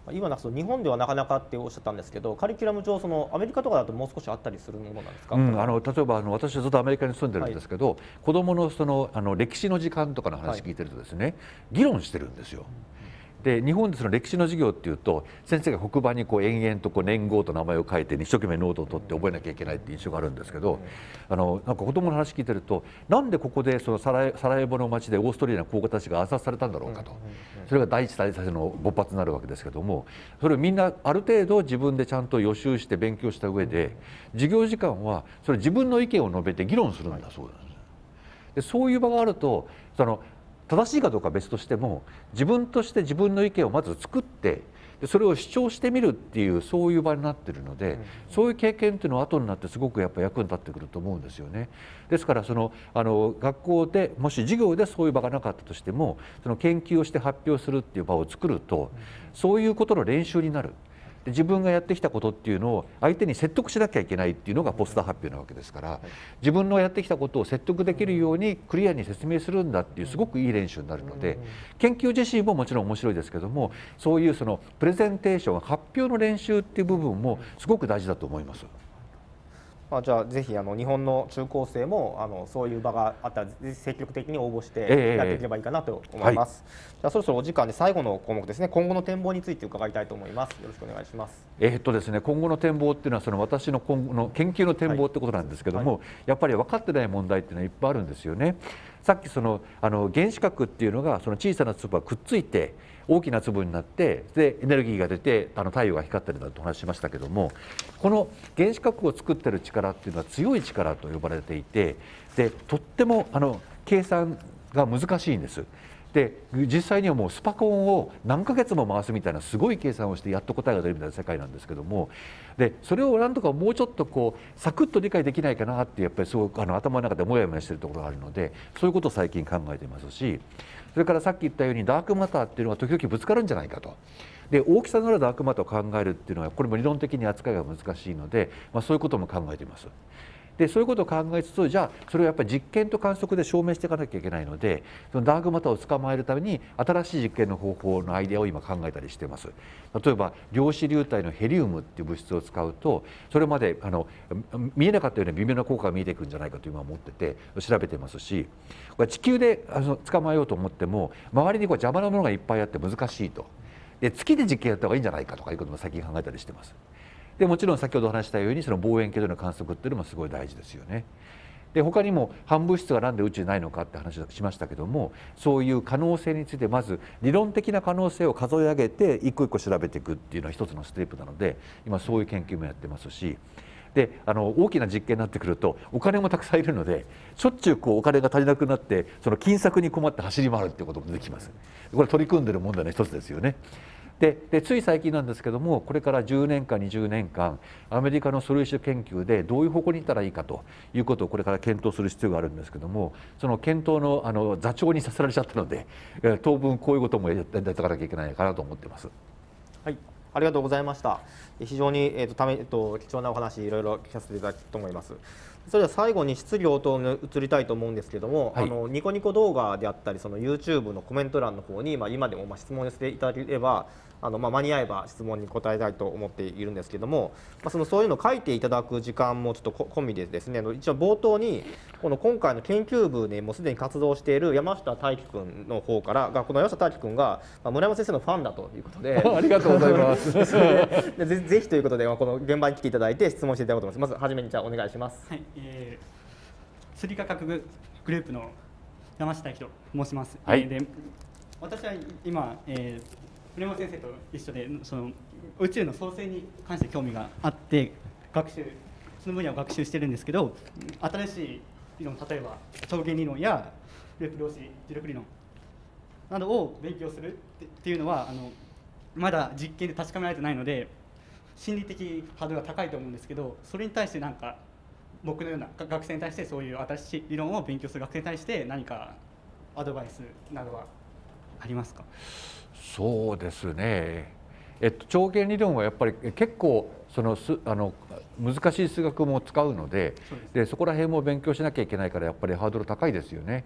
今なんかその日本ではなかなかっておっしゃったんですけど、カリキュラム上そのアメリカとかだともう少しあったりするものなんですか。 例えば私はずっとアメリカに住んでるんですけど、子どもの歴史の時間とかの話聞いてるとですね、議論してるんですよ。で日本でその歴史の授業っていうと先生が黒板に延々と年号と名前を書いて一生懸命ノートを取って覚えなきゃいけないって印象があるんですけど、なんか子どもの話聞いてると、なんでここでそのサラエボの町でオーストラリアの高校たちが暗殺されたんだろうかと、それが第一次大戦の勃発になるわけですけども、それをみんなある程度自分でちゃんと予習して勉強した上で、授業時間はそれ自分の意見を述べて議論するんだそうなんです。でそういう場があると正しいかどうかは別としても、自分として自分の意見をまず作ってそれを主張してみるっていうそういう場になっているので、そういう経験っていうのは後になってすごくやっぱ役に立ってくると思うんですよね。ですから学校でもし授業でそういう場がなかったとしても、研究をして発表するっていう場を作ると、そういうことの練習になる。で自分がやってきたことっていうのを相手に説得しなきゃいけないっていうのがポスター発表なわけですから、自分のやってきたことを説得できるようにクリアに説明するんだっていうすごくいい練習になるので、研究自身ももちろん面白いですけども、そういうプレゼンテーション発表の練習っていう部分もすごく大事だと思います。 じゃあぜひ日本の中高生もそういう場があったら積極的に応募してやっていければいいかなと思います。じゃあそろそろお時間で最後の項目ですね、今後の展望について伺いたいと思います。よろしくお願いします。 ですね、今後の展望っていうのは私の今後の研究の展望ってことなんですけども、やっぱり分かってない問題っていうのはいっぱいあるんですよね。さっき原子核っていうのが小さな粒がくっついて大きな粒になって、でエネルギーが出て太陽が光ったりだとお話ししましたけども、この原子核を作ってる力っていうのは強い力と呼ばれていて、でとっても計算が難しいんです。で実際にはもうスパコンを何ヶ月も回すみたいなすごい計算をしてやっと答えが出るみたいな世界なんですけども、でそれをなんとかもうちょっとサクッと理解できないかなってやっぱりすごく頭の中でモヤモヤしてるところがあるので、そういうことを最近考えていますし、それからさっき言ったようにダークマターっていうのは時々ぶつかるんじゃないかと。で大きさのあるダークマターを考えるっていうのはこれも理論的に扱いが難しいので、そういうことも考えています。でそういうことを考えつつ、じゃあそれをやっぱり実験と観測で証明していかなきゃいけないので、そのダークマターを捕まえるために新しい実験の方法のアイデアを今考えたりしています。例えば量子流体のヘリウムっていう物質を使うと、それまで見えなかったような微妙な効果が見えてくるんじゃないかと今思ってて調べてますし、これ地球で捕まえようと思っても周りに邪魔なものがいっぱいあって難しいと。で月で実験やった方がいいんじゃないかとかいうことも最近考えたりしてます。でもちろん先ほどお話したように望遠鏡での観測っていうのもすごい大事ですよね。で他にも反物質がなんで宇宙にないのかって話をしましたけども、そういう可能性についてまず理論的な可能性を数え上げて一個一個調べていくっていうのは一つのステップなので、今そういう研究もやってますし、で大きな実験になってくるとお金もたくさんいるので、しょっちゅうお金が足りなくなって金策に困って走り回るっていうことも出てきます。これ取り組んでる問題の一つですよね。でつい最近なんですけども、これから10年間20年間アメリカの素粒子研究でどういう方向に行ったらいいかということをこれから検討する必要があるんですけども、その検討の座長にさせられちゃったので、当分こういうこともやっていかなきゃいけないかなと思ってます。 はい、ありがとうございました。非常に貴重なお話いろいろ聞かせていただきたいと思います。それでは最後に質疑応答に移りたいと思うんですけども、はい、ニコニコ動画であったりYouTube のコメント欄の方に今でも質問していただければ間に合えば質問に答えたいと思っているんですけども、そういうのを書いていただく時間もちょっと込みでですね、一応冒頭に今回の研究部でもうすでに活動している山下大輝君の方からこの山下大輝君が村山先生のファンだということでありがとうございますぜひということでこの現場に来ていただいて質問していただこうと思います。まずはじめにじゃあお願いします。 はい、スリ科学グループの山下大輝と申します。 はい、 で私は今、村山先生と一緒で宇宙の創生に関して興味があってその分野を学習してるんですけど、新しい理論、例えば超弦理論やループ量子磁力理論などを勉強するっていうのはまだ実験で確かめられてないので心理的ハードルが高いと思うんですけど、それに対して僕のような学生に対してそういう新しい理論を勉強する学生に対して何かアドバイスなどはありますか？ そうですね、超弦理論はやっぱり結構難しい数学も使うので、そこら辺も勉強しなきゃいけないからやっぱりハードル高いですよね。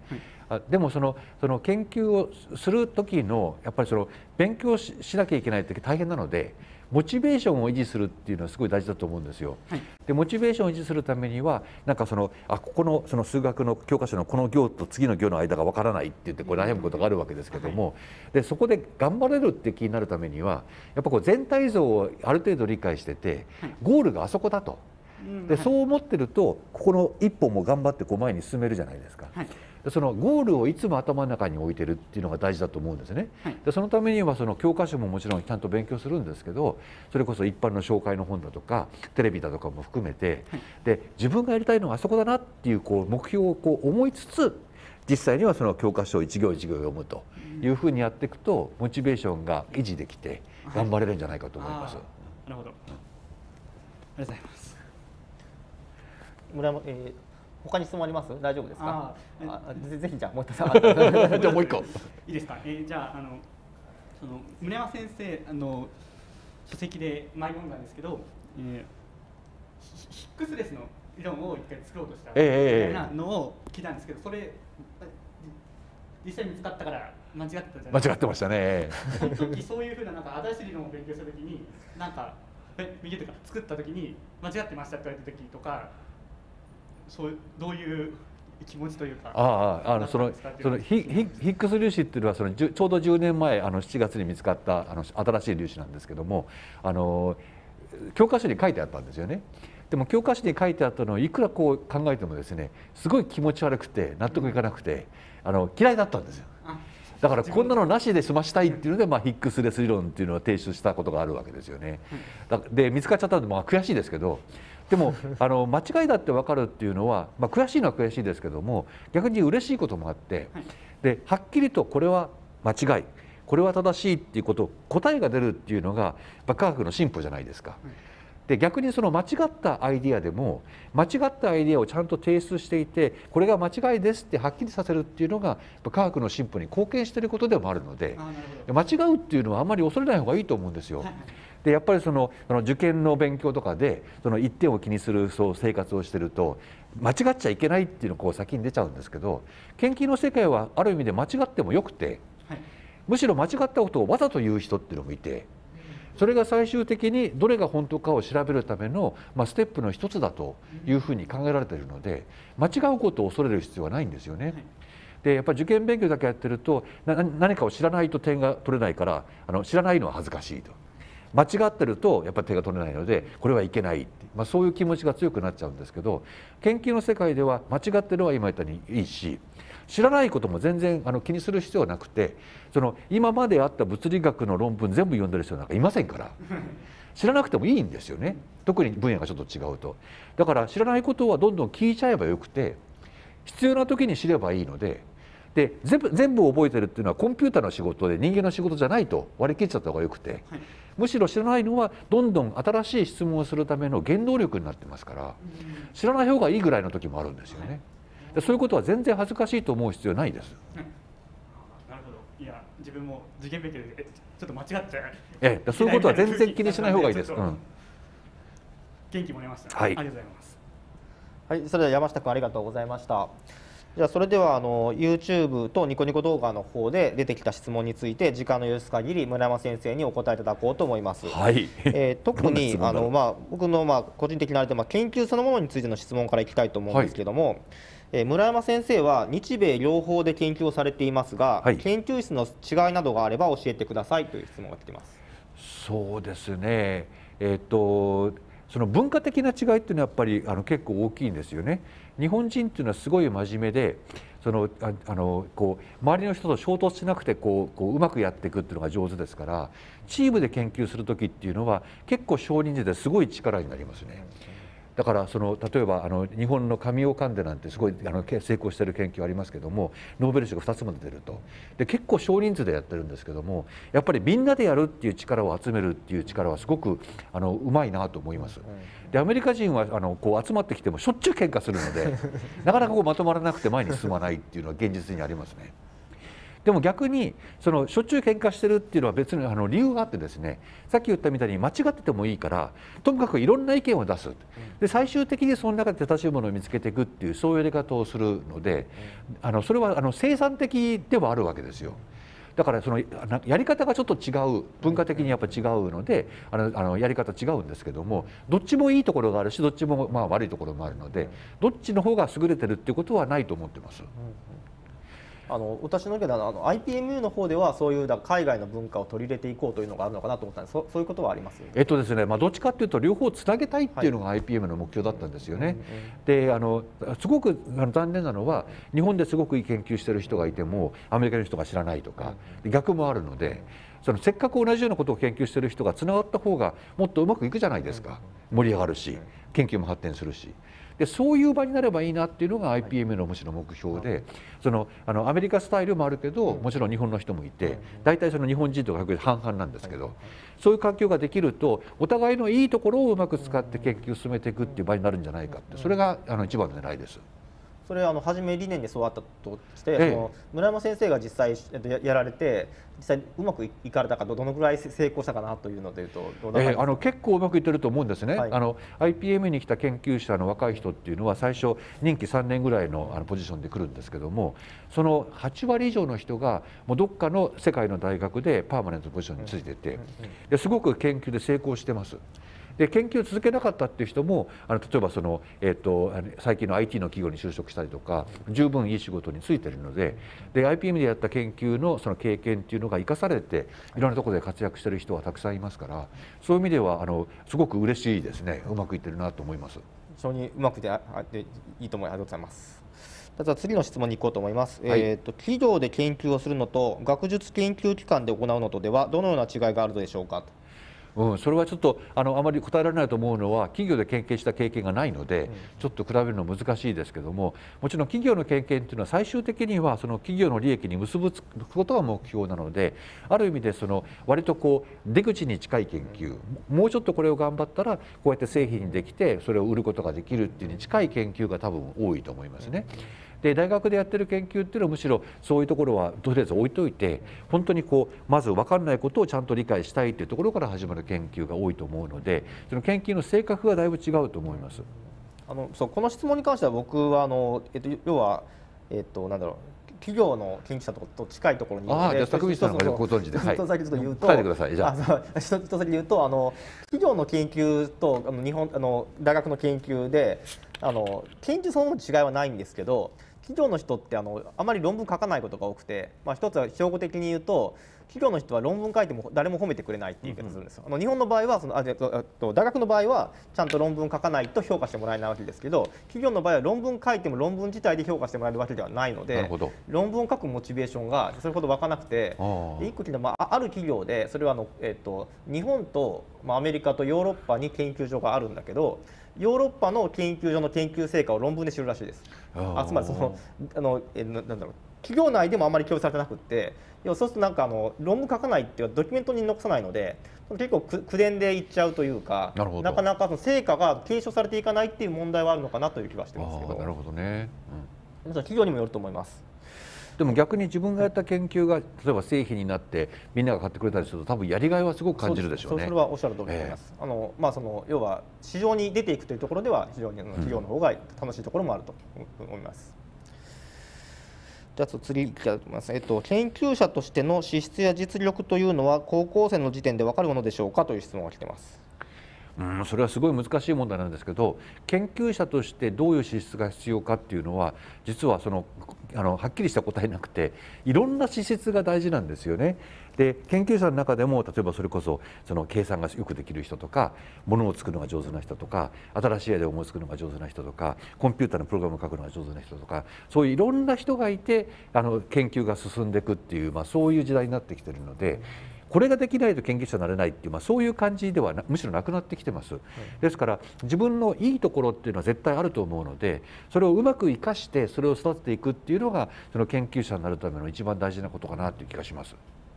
でもその研究をする時のやっぱり勉強しなきゃいけないって大変なので、モチベーションを維持するっていうのはすごい大事だと思うんですよ。 はい、 でモチベーションを維持するためにはなんかここの数学の教科書のこの行と次の行の間がわからないって言ってこれ悩むことがあるわけですけども、でそこで頑張れるって気になるためにはやっぱ全体像をある程度理解してて、ゴールがあそこだと。でそう思ってるとここの一歩も頑張って前に進めるじゃないですか。そのゴールをいつも頭の中に置いてるっていうのが大事だと思うんですね。でそのためには教科書ももちろんちゃんと勉強するんですけど、それこそ一般の紹介の本だとかテレビだとかも含めて、で自分がやりたいのはあそこだなっていう目標を思いつつ、実際には教科書を一行一行読むというふうにやっていくとモチベーションが維持できて頑張れるんじゃないかと思います。 なるほど。ありがとうございます。 村山、他に質問あります？大丈夫ですか？ぜひじゃあもう一つ。 じゃあもう一個。 いいですか？じゃあ村山先生書籍で前読んだんですけど、ヒックスレスの理論を一回作ろうとしたみたいなのを聞いたんですけど、それ実際に見つかったから間違ってたじゃないですか。 間違ってましたね。 その時そういうふうな新しい理論を勉強した時に右とか作った時に間違ってましたって言われた時とか。どういう気持ちというか、 ヒックス粒子っていうのはちょうど10年前7月に見つかった新しい粒子なんですけども、教科書に書いてあったんですよね。でも教科書に書いてあったのをいくら考えてもですね、すごい気持ち悪くて納得いかなくて嫌いだったんですよ。だからこんなのなしで済ましたいっていうので、ヒックスレス理論っていうのを提出したことがあるわけですよね。で見つかっちゃったので悔しいですけど。でも間違いだって分かるっていうのは、悔しいのは悔しいですけども、逆に嬉しいこともあって、ではっきりとこれは間違い、これは正しいっていうこと答えが出るっていうのが科学の進歩じゃないですか。で逆に間違ったアイディアでも間違ったアイディアをちゃんと提出していて、これが間違いですってはっきりさせるっていうのが科学の進歩に貢献していることでもあるので、間違うっていうのはあんまり恐れない方がいいと思うんですよ。でやっぱり受験の勉強とかで一点を気にする生活をしてると間違っちゃいけないっていうのが先に出ちゃうんですけど、研究の世界はある意味で間違ってもよくて、むしろ間違ったことをわざと言う人っていうのもいて、それが最終的にどれが本当かを調べるためのステップの一つだというふうに考えられているので、間違うことを恐れる必要はないんですよね。でやっぱり受験勉強だけやってると何かを知らないと点が取れないから、知らないのは恥ずかしいと。間違ってるとやっぱり手が取れないのでこれはいけないって、そういう気持ちが強くなっちゃうんですけど、研究の世界では間違ってるのは今言ったようにいいし、知らないことも全然気にする必要はなくて、今まであった物理学の論文全部読んでる人なんかいませんから知らなくてもいいんですよね。特に分野がちょっと違うと。だから知らないことはどんどん聞いちゃえばよくて、必要な時に知ればいいので。で全部覚えてるっていうのはコンピューターの仕事で人間の仕事じゃないと割り切っちゃった方がよくて、むしろ知らないのはどんどん新しい質問をするための原動力になってますから、知らない方がいいぐらいの時もあるんですよね。でそういうことは全然恥ずかしいと思う必要ないです。 なるほど。いや自分も受験勉強でちょっと間違っちゃう。 そういうことは全然気にしない方がいいです。 元気もらいました。 はい、 ありがとうございます。 はい、それでは山下君ありがとうございました。じゃあそれではYouTube とニコニコ動画の方で出てきた質問について時間の許す限り村山先生にお答えいただこうと思います。 はい、 特に僕の個人的なあれで研究そのものについての質問からいきたいと思うんですけども、村山先生は日米両方で研究をされていますが、研究室の違いなどがあれば教えてくださいという質問が来ています。 そうですね。その文化的な違いっていうのはやっぱり結構大きいんですよね。日本人っていうのはすごい真面目で、周りの人と衝突しなくてうまくやっていくっていうのが上手ですから、チームで研究する時っていうのは結構少人数ですごい力になりますね。だから例えば日本の神尾関連なんてすごい成功している研究ありますけども、ノーベル賞が2つも出てると。で結構少人数でやってるんですけども、やっぱりみんなでやるっていう力を集めるっていう力はすごくうまいなと思います。でアメリカ人は集まってきてもしょっちゅう喧嘩するのでなかなかまとまらなくて前に進まないっていうのは現実にありますね。 でも逆にそのしょっちゅう喧嘩してるっていうのは別に理由があってですね、さっき言ったみたいに間違っててもいいからとにかくいろんな意見を出す、で最終的にその中で正しいものを見つけていくっていうそういうやり方をするので、それは生産的ではあるわけですよ。だからそのやり方がちょっと違う、文化的にやっぱ違うのでやり方違うんですけども、どっちもいいところがあるしどっちもまあ悪いところもあるので、どっちの方が優れてるっていうことはないと思ってます。 私の意見でIPMU の方ではそういう海外の文化を取り入れていこうというのがあるのかなと思ったんです。そういうことはあります？ ですね、どっちかっていうと両方つなげたいっていうのが IPM の目標だったんですよね。ですごく残念なのは日本ですごくいい研究してる人がいてもアメリカの人が知らないとか、逆もあるので、せっかく同じようなことを研究してる人がつながった方がもっとうまくいくじゃないですか。盛り上がるし研究も発展するし。でそういう場になればいいなっていうのが IPM のむしろ目標で、アメリカスタイルもあるけどもちろん日本の人もいて、大体日本人と外国人半々なんですけど、そういう環境ができるとお互いのいいところをうまく使って研究を進めていくっていう場になるんじゃないかって、それが一番の狙いです。 それ初め理念でそうあったとして、村山先生が実際やられて実際うまくいかれたかどのぐらい成功したかなというのでいうと結構うまくいってると思うんですね。IPM に来た研究者の若い人っていうのは最初任期3年ぐらいのポジションで来るんですけども、その8割以上の人がもうどっかの世界の大学でパーマネントポジションについてて、ですごく研究で成功してます。で研究を続けなかったっていう人も例えば最近の IT の企業に就職したりとか十分いい仕事に就いてるので、IPM でやった研究のその経験っていうのが生かされていろんなところで活躍してる人はたくさんいますから、そういう意味ではすごく嬉しいですね。うまくいってるなと思います。 非常にうまくいっていいと思います。ありがとうございます。では次の質問に行こうと思います。企業で研究をするのと学術研究機関で行うのとではどのような違いがあるでしょうか。 それはちょっとあまり答えられないと思うのは、企業で研究した経験がないのでちょっと比べるの難しいですけども、もちろん企業の経験というのは最終的にはその企業の利益に結ぶことが目標なので、ある意味で割と出口に近い研究、もうちょっとこれを頑張ったらこうやって製品にできてそれを売ることができるっていうに近い研究が多分多いと思いますね。で大学でやってる研究っていうのはむしろそういうところはとりあえず置いといて、本当にまず分かんないことをちゃんと理解したいっていうところから始まる研究が多いと思うので、その研究の性格がだいぶ違うと思います。 この質問に関しては僕は要はなんだろう、企業の研究者と近いところにいるので、 じゃあ坂口さんがご存知で、 一つだけちょっと言うと、 伝えてください。じゃあ一つだけ言うと企業の研究と大学の研究で研究そのもの違いはないんですけど、企業の人ってあまり論文書かないことが多くて、一つは標語的に言うと企業の人は論文書いても誰も褒めてくれないっていう言い方するんですよ。日本の場合は大学の場合はちゃんと論文書かないと評価してもらえないわけですけど、企業の場合は論文書いても論文自体で評価してもらえるわけではないので、論文を書くモチベーションがそれほど湧かなくて、一個ある企業でそれは日本とアメリカとヨーロッパに研究所があるんだけど、ヨーロッパの研究所の研究成果を論文で知るらしいです。つまりなんだろう、企業内でもあまり共有されてなくって、そうすると論文書かないっていうかドキュメントに残さないので結構口伝で言っちゃうというか、なかなか成果が継承されていかないっていう問題はあるのかなという気がしてますけど。 なるほどね。 企業にもよると思います。 でも逆に自分がやった研究が例えば製品になってみんなが買ってくれたりすると多分やりがいはすごく感じるでしょうね。 それはおっしゃる通りだと思います。要は市場に出ていくというところでは非常に企業の方が楽しいところもあると思います。じゃあ次いきたいと思います。研究者としての資質や実力というのは高校生の時点で分かるものでしょうかという質問が来ています。 それはすごい難しい問題なんですけど、研究者としてどういう資質が必要かっていうのは実ははっきりした答えなくて、いろんな資質が大事なんですよね。で研究者の中でも例えばそれこそ計算がよくできる人とか、ものを作るのが上手な人とか、新しいアイデアを思いつくのが上手な人とか、コンピューターのプログラムを書くのが上手な人とか、そういういろんな人がいて研究が進んでいくっていう、そういう時代になってきているので、これができないと研究者になれないっていう、そういう感じではむしろなくなってきてます。ですから自分のいいところっていうのは絶対あると思うので、それをうまく生かしてそれを育てていくっていうのがその研究者になるための一番大事なことかなという気がします。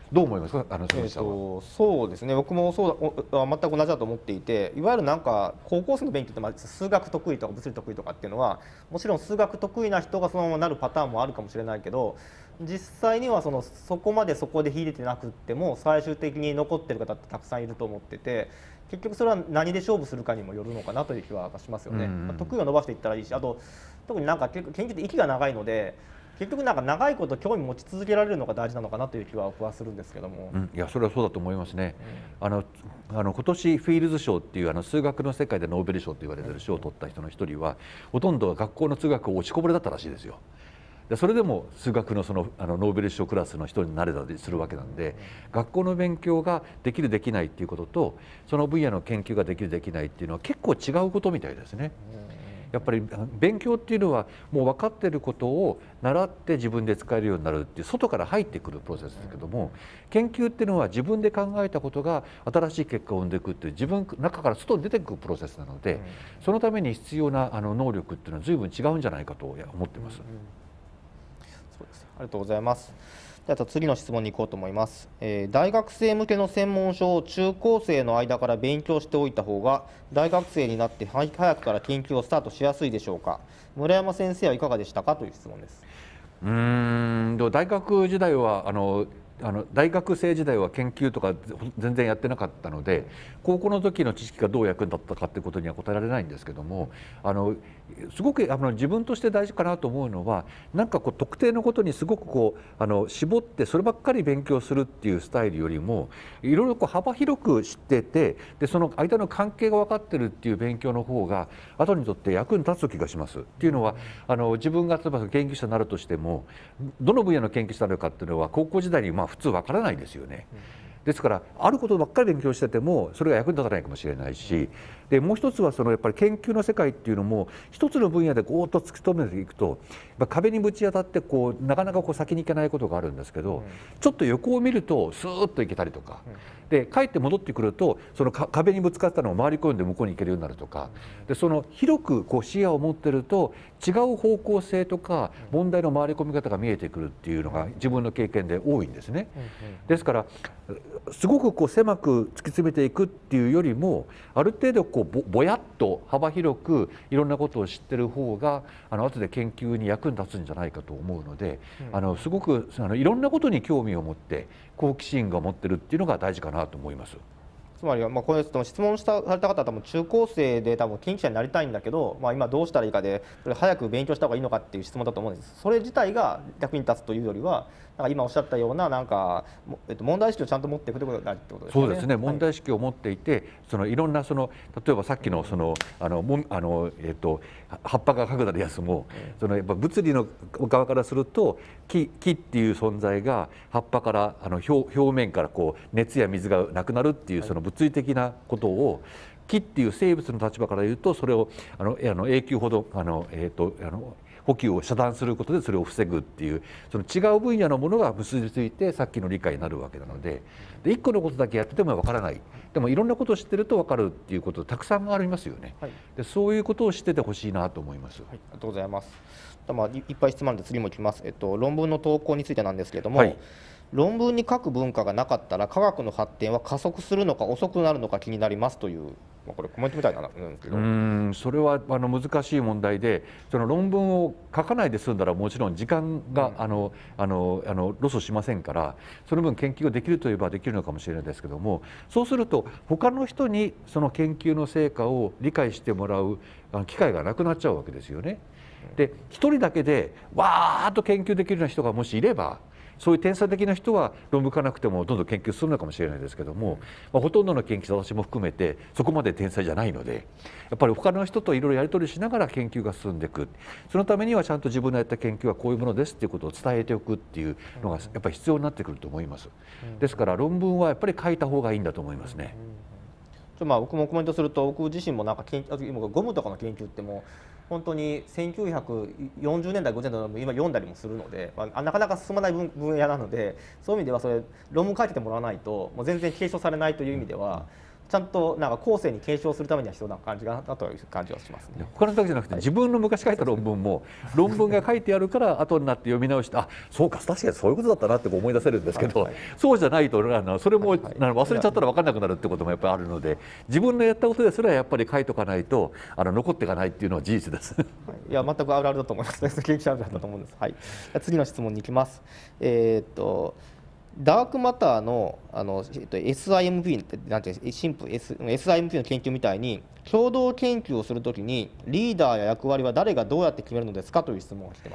どう思いますか、鈴木さんは。 そうですね、僕も全く同じだと思っていて、いわゆるなんか高校生の勉強って、数学得意とか物理得意とかっていうのは、もちろん数学得意な人がそのままなるパターンもあるかもしれないけど、実際にはそこまでそこで秀でてなくっても最終的に残ってる方ってたくさんいると思ってて、結局それは何で勝負するかにもよるのかなという気はしますよね。得意を伸ばしていったらいいし、あと特になんか研究って息が長いので、結局なんか長いこと興味持ち続けられるのが大事なのかなという気は僕はするんですけども、 いやそれはそうだと思いますね。今年フィールズ賞っていう数学の世界でノーベル賞と言われている賞を取った人の一人は、ほとんどが学校の通学を落ちこぼれだったらしいですよ。でそれでも数学のノーベル賞クラスの人になれたりするわけなんで、学校の勉強ができるできないっていうことと、その分野の研究ができるできないっていうのは結構違うことみたいですね。やっぱり勉強っていうのはもう分かっていることを習って自分で使えるようになるっていう外から入ってくるプロセスですけども、研究っていうのは自分で考えたことが新しい結果を生んでいくっていう自分の中から外に出ていくプロセスなので、そのために必要な能力っていうのは随分違うんじゃないかと思っています。 そうです。ありがとうございます。では次の質問に行こうと思います。大学生向けの専門書を中高生の間から勉強しておいた方が大学生になって早くから研究をスタートしやすいでしょうか。村山先生はいかがでしたかという質問です。 大学時代は大学生時代は研究とか全然やってなかったので、高校の時の知識がどう役に立ったかってことには答えられないんですけども、すごく自分として大事かなと思うのは、なんか特定のことにすごく絞ってそればっかり勉強するっていうスタイルよりも、いろいろ幅広く知ってて、でその間の関係が分かってるっていう勉強の方が後にとって役に立つ気がします。っていうのは自分が例えば研究者になるとしても、どの分野の研究者になるかっていうのは高校時代に普通わからないですよね。ですからあることばっかり勉強しててもそれが役に立たないかもしれないし、でもう一つはやっぱり研究の世界っていうのも一つの分野でゴーッと突き止めていくと壁にぶち当たってなかなか先に行けないことがあるんですけど、ちょっと横を見るとスーッと行けたりとか、で帰って戻ってくるとその壁にぶつかったのを回り込んで向こうに行けるようになるとか、で広く視野を持ってると違う方向性とか問題の回り込み方が見えてくるっていうのが自分の経験で多いんですね。ですからすごく狭く突き詰めていくっていうよりも、ある程度ぼやっと幅広くいろんなことを知ってる方が後で研究に役に立つんじゃないかと思うので、すごくいろんなことに興味を持って好奇心が持ってるっていうのが大事かなと思います。 つまりはこれ質問された方は多分中高生で多分研究者になりたいんだけど、今どうしたらいいかでそれ早く勉強した方がいいのかっていう質問だと思うんです。それ自体が役に立つというよりは、今おっしゃったような問題意識をちゃっと持っていくということが大事ってことですね。 そうですね。問題意識を持っていて、いろんな例えばさっきの葉っぱが角だるやつも、やっぱ物理の側からすると木っていう存在が葉っぱから表面から熱や水がなくなるっていう物理的なことを、木っていう生物の立場から言うとそれを永久ほど補給を遮断することでそれを防ぐっていう、違う分野のものが結びついてさっきの理解になるわけなので、一個のことだけやっててもわからない、でもいろんなことを知ってるとわかるっていうことたくさんありますよね。でそういうことを知っててほしいなと思います。 ありがとうございます。いっぱい質問で次もいきます。論文の投稿についてなんですけれども、論文に書く文化がなかったら科学の発展は加速するのか遅くなるのか気になりますという、これコメントみたいなんですけど、 それは難しい問題で、論文を書かないで済んだらもちろん時間がロスしませんから、その分研究ができるといえばできるのかもしれないですけども、そうすると他の人にその研究の成果を理解してもらう機会がなくなっちゃうわけですよね。で一人だけでわーっと研究できるような人がもしいれば、そういう天才的な人は論文書かなくてもどんどん研究するのかもしれないですけども、ほとんどの研究者、私も含めてそこまで天才じゃないので、やっぱり他の人といろいろやり取りしながら研究が進んでいく、そのためにはちゃんと自分のやった研究はこういうものですっていうことを伝えておくっていうのがやっぱり必要になってくると思います。ですから論文はやっぱり書いた方がいいんだと思いますね。 僕もコメントすると、僕自身もゴムとかの研究ってもう本当に1940年代50年代の今読んだりもするので、なかなか進まない分野なので、そういう意味では論文書いてもらわないともう全然継承されないという意味では、 ちゃんとなんか後世に継承するためには必要な感じかなという感じはしますね。 他のだけじゃなくて、自分の昔書いた論文も論文が書いてあるから後になって読み直して、あ、そうか、確かにそういうことだったなって思い出せるんですけど、そうじゃないとそれも忘れちゃったら分かんなくなるってこともやっぱりあるので、自分のやったことですらやっぱり書いとかないと残っていかないっていうのは事実です。 いや、全くあるあるだと思いますね。研究者あるあるだと思うんです。はい。次の質問に行きます。ダークマターのSIMP ってなんていうSIMP の研究みたいに共同研究をするときにリーダーや役割は誰がどうやって決めるのですかという質問が来てます。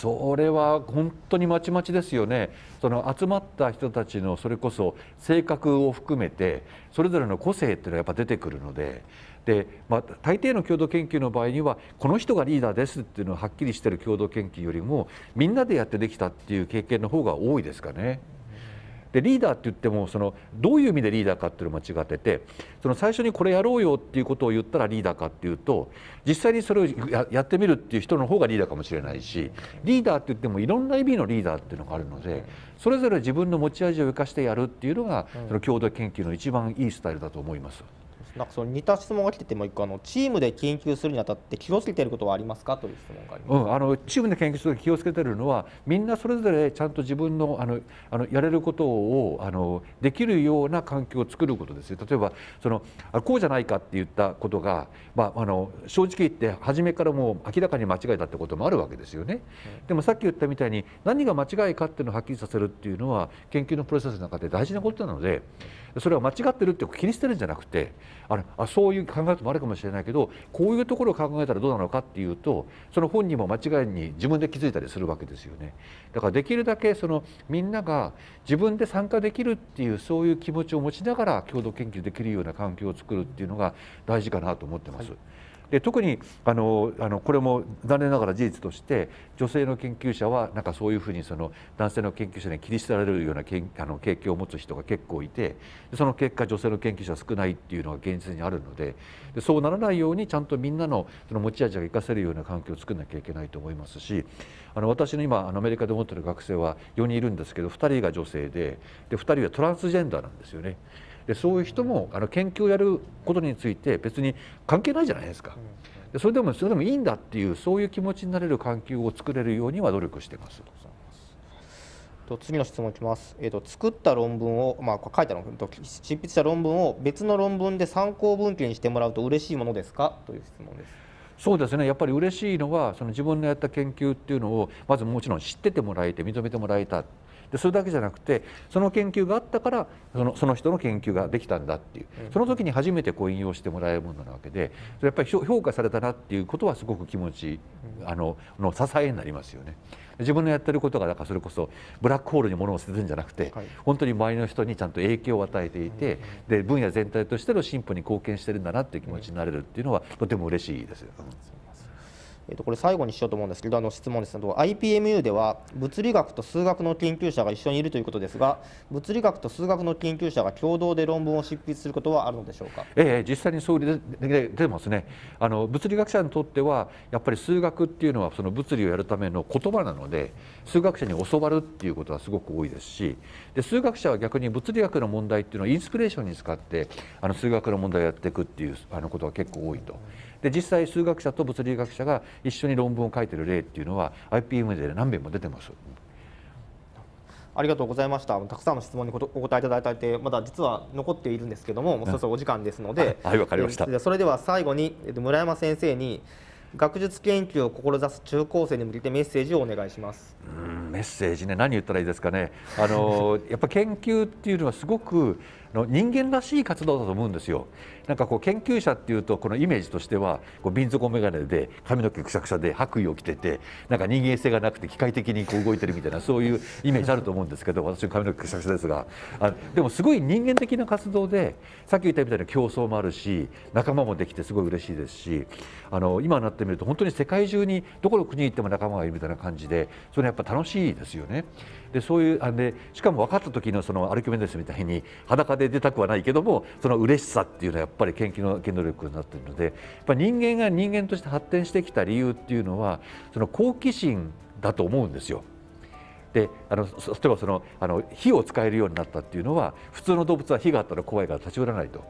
それは本当にまちまちですよね。その集まった人たちのそれこそ性格を含めてそれぞれの個性っていうのはやっぱ出てくるので。大抵の共同研究の場合にはこの人がリーダーですっていうのははっきりしている共同研究よりもみんなでやってできたっていう経験の方が多いですかね。でリーダーって言ってもどういう意味でリーダーかっていうのを間違ってて、最初にこれやろうよっていうことを言ったらリーダーかっていうと、実際にそれをやってみるっていう人の方がリーダーかもしれないし、リーダーって言ってもいろんな意味のリーダーっていうのがあるので、それぞれ自分の持ち味を生かしてやるっていうのがその共同研究の一番いいスタイルだと思います。 なんかその似た質問が来ててもう一個チームで研究するにあたって気をつけていることはありますかという質問があります。 チームで研究するとき気をつけているのは、みんなそれぞれちゃんと自分のやれることをできるような環境を作ることですよ。例えばこうじゃないかって言ったことが、正直言って初めからもう明らかに間違いだってこともあるわけですよね。でもさっき言ったみたいに何が間違いかっていうのをはっきりさせるっていうのは研究のプロセスの中で大事なことなので、それは間違ってるって気にしてるんじゃなくて、そういう考え方もあるかもしれないけど、こういうところを考えたらどうなのかっていうと、その本人も間違いに自分で気づいたりするわけですよね。だからできるだけみんなが自分で参加できるっていうそういう気持ちを持ちながら共同研究できるような環境を作るっていうのが大事かなと思ってます。で特にこれも残念ながら事実として女性の研究者はなんかそういうふうに男性の研究者に切り捨てられるような経験を持つ人が結構いて、その結果女性の研究者は少ないっていうのが現実にあるので、そうならないようにちゃんとみんなの持ち味が生かせるような環境を作らなきゃいけないと思いますし、私の今アメリカで持っている学生は4人いるんですけど、2人が女性で2人はトランスジェンダーなんですよね。でそういう人も研究をやることについて別に関係ないじゃないですか。それでもいいんだっていうそういう気持ちになれる環境を作れるようには努力しています。 次の質問いきます。作った論文を、書いた論文と執筆した論文を別の論文で参考文献にしてもらうと嬉しいものですかという質問です。 そうですね、やっぱり嬉しいのは自分のやった研究っていうのをまずもちろん知っててもらえて認めてもらえた。でそれだけじゃなくて、その研究があったからその人の研究ができたんだっていう、その時に初めて引用してもらえるものなわけで、やっぱり評価されたなっていうことはすごく気持ちの支えになりますよね。自分のやってることがだからそれこそブラックホールに物を捨てるんじゃなくて、本当に周りの人にちゃんと影響を与えていて、で分野全体としての進歩に貢献してるんだなっていう気持ちになれるっていうのはとても嬉しいですよ。 これ最後にしようと思うんですけど、質問ですけど、IPMU では物理学と数学の研究者が一緒にいるということですが、物理学と数学の研究者が共同で論文を執筆することはあるのでしょうか。 実際にそう出てますね。物理学者にとってはやっぱり数学っていうのはその物理をやるための言葉なので、数学者に教わるっていうことはすごく多いですし、で数学者は逆に物理学の問題っていうのをインスピレーションに使って数学の問題をやっていくっていうことが結構多いと。で実際数学者と物理学者が一緒に論文を書いている例っていうのは IPM で何遍も出てます。 ありがとうございました。たくさんの質問にお答えいただいて、まだ実は残っているんですけども、もうそろそろお時間ですので、 はい、わかりました。 それでは最後に村山先生に学術研究を志す中高生に向けてメッセージをお願いします。 メッセージね、何言ったらいいですかね。やっぱ研究っていうのはすごく人間らしい活動だと思うんですよ。なんか研究者っていうとこのイメージとしては瓶底眼鏡で髪の毛くしゃくしゃで白衣を着てて、なんか人間性がなくて機械的に動いてるみたいな、そういうイメージあると思うんですけど、私の髪の毛くしゃくしゃですが、でもすごい人間的な活動で、さっき言ったみたいな競争もあるし、仲間もできてすごい嬉しいですし、今になってみると本当に世界中にどこの国に行っても仲間がいるみたいな感じで、それやっぱ楽しいですよね。でそういうでしかも分かった時のアルキメデスみたいに裸で出たくはないけども、その嬉しさっていうのはやっぱり研究の原動力になっているので、やっぱり人間が人間として発展してきた理由っていうのはその好奇心だと思うんですよ。で例えば火を使えるようになったっていうのは、普通の動物は火があったら怖いから立ち寄らないと。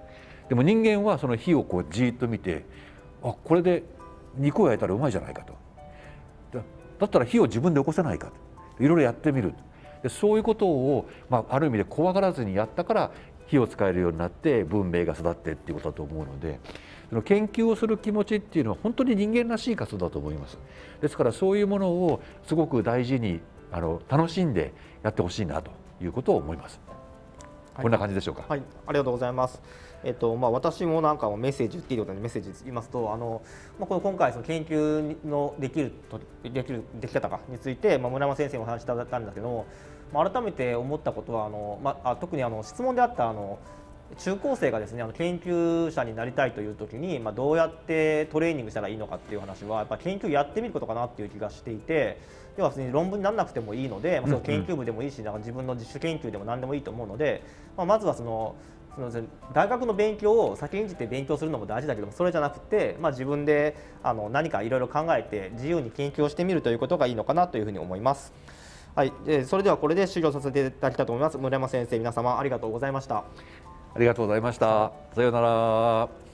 でも人間はその火をこうじーっと見て、あ、これで肉を焼いたらうまいじゃないかと、だったら火を自分で起こせないかと、いろいろやってみる。でそういうことを、ある意味で怖がらずにやったから火を使えるようになって文明が育ってっていうことだと思うので、その研究をする気持ちっていうのは本当に人間らしい活動だと思います。ですからそういうものをすごく大事に楽しんでやってほしいなということを思います。こんな感じでしょうか。 はい、ありがとうございます。私もなんかメッセージ言っていいことにメッセージ言いますと、この今回その研究のでき方かについて、村山先生にお話しいただいたんだけども、改めて思ったことは特に質問であった中高生がですね研究者になりたいという時に、どうやってトレーニングしたらいいのかっていう話はやっぱ研究やってみることかなっていう気がしていて、要は別に論文にならなくてもいいので、その研究部でもいいし、なんか自分の自主研究でも何でもいいと思うので、まずはその大学の勉強を先んじて勉強するのも大事だけども、それじゃなくて、自分で何かいろいろ考えて自由に研究をしてみるということがいいのかなというふうに思います。はい、それではこれで終了させていただきたいと思います。村山先生、皆様ありがとうございました。 ありがとうございました。さようなら。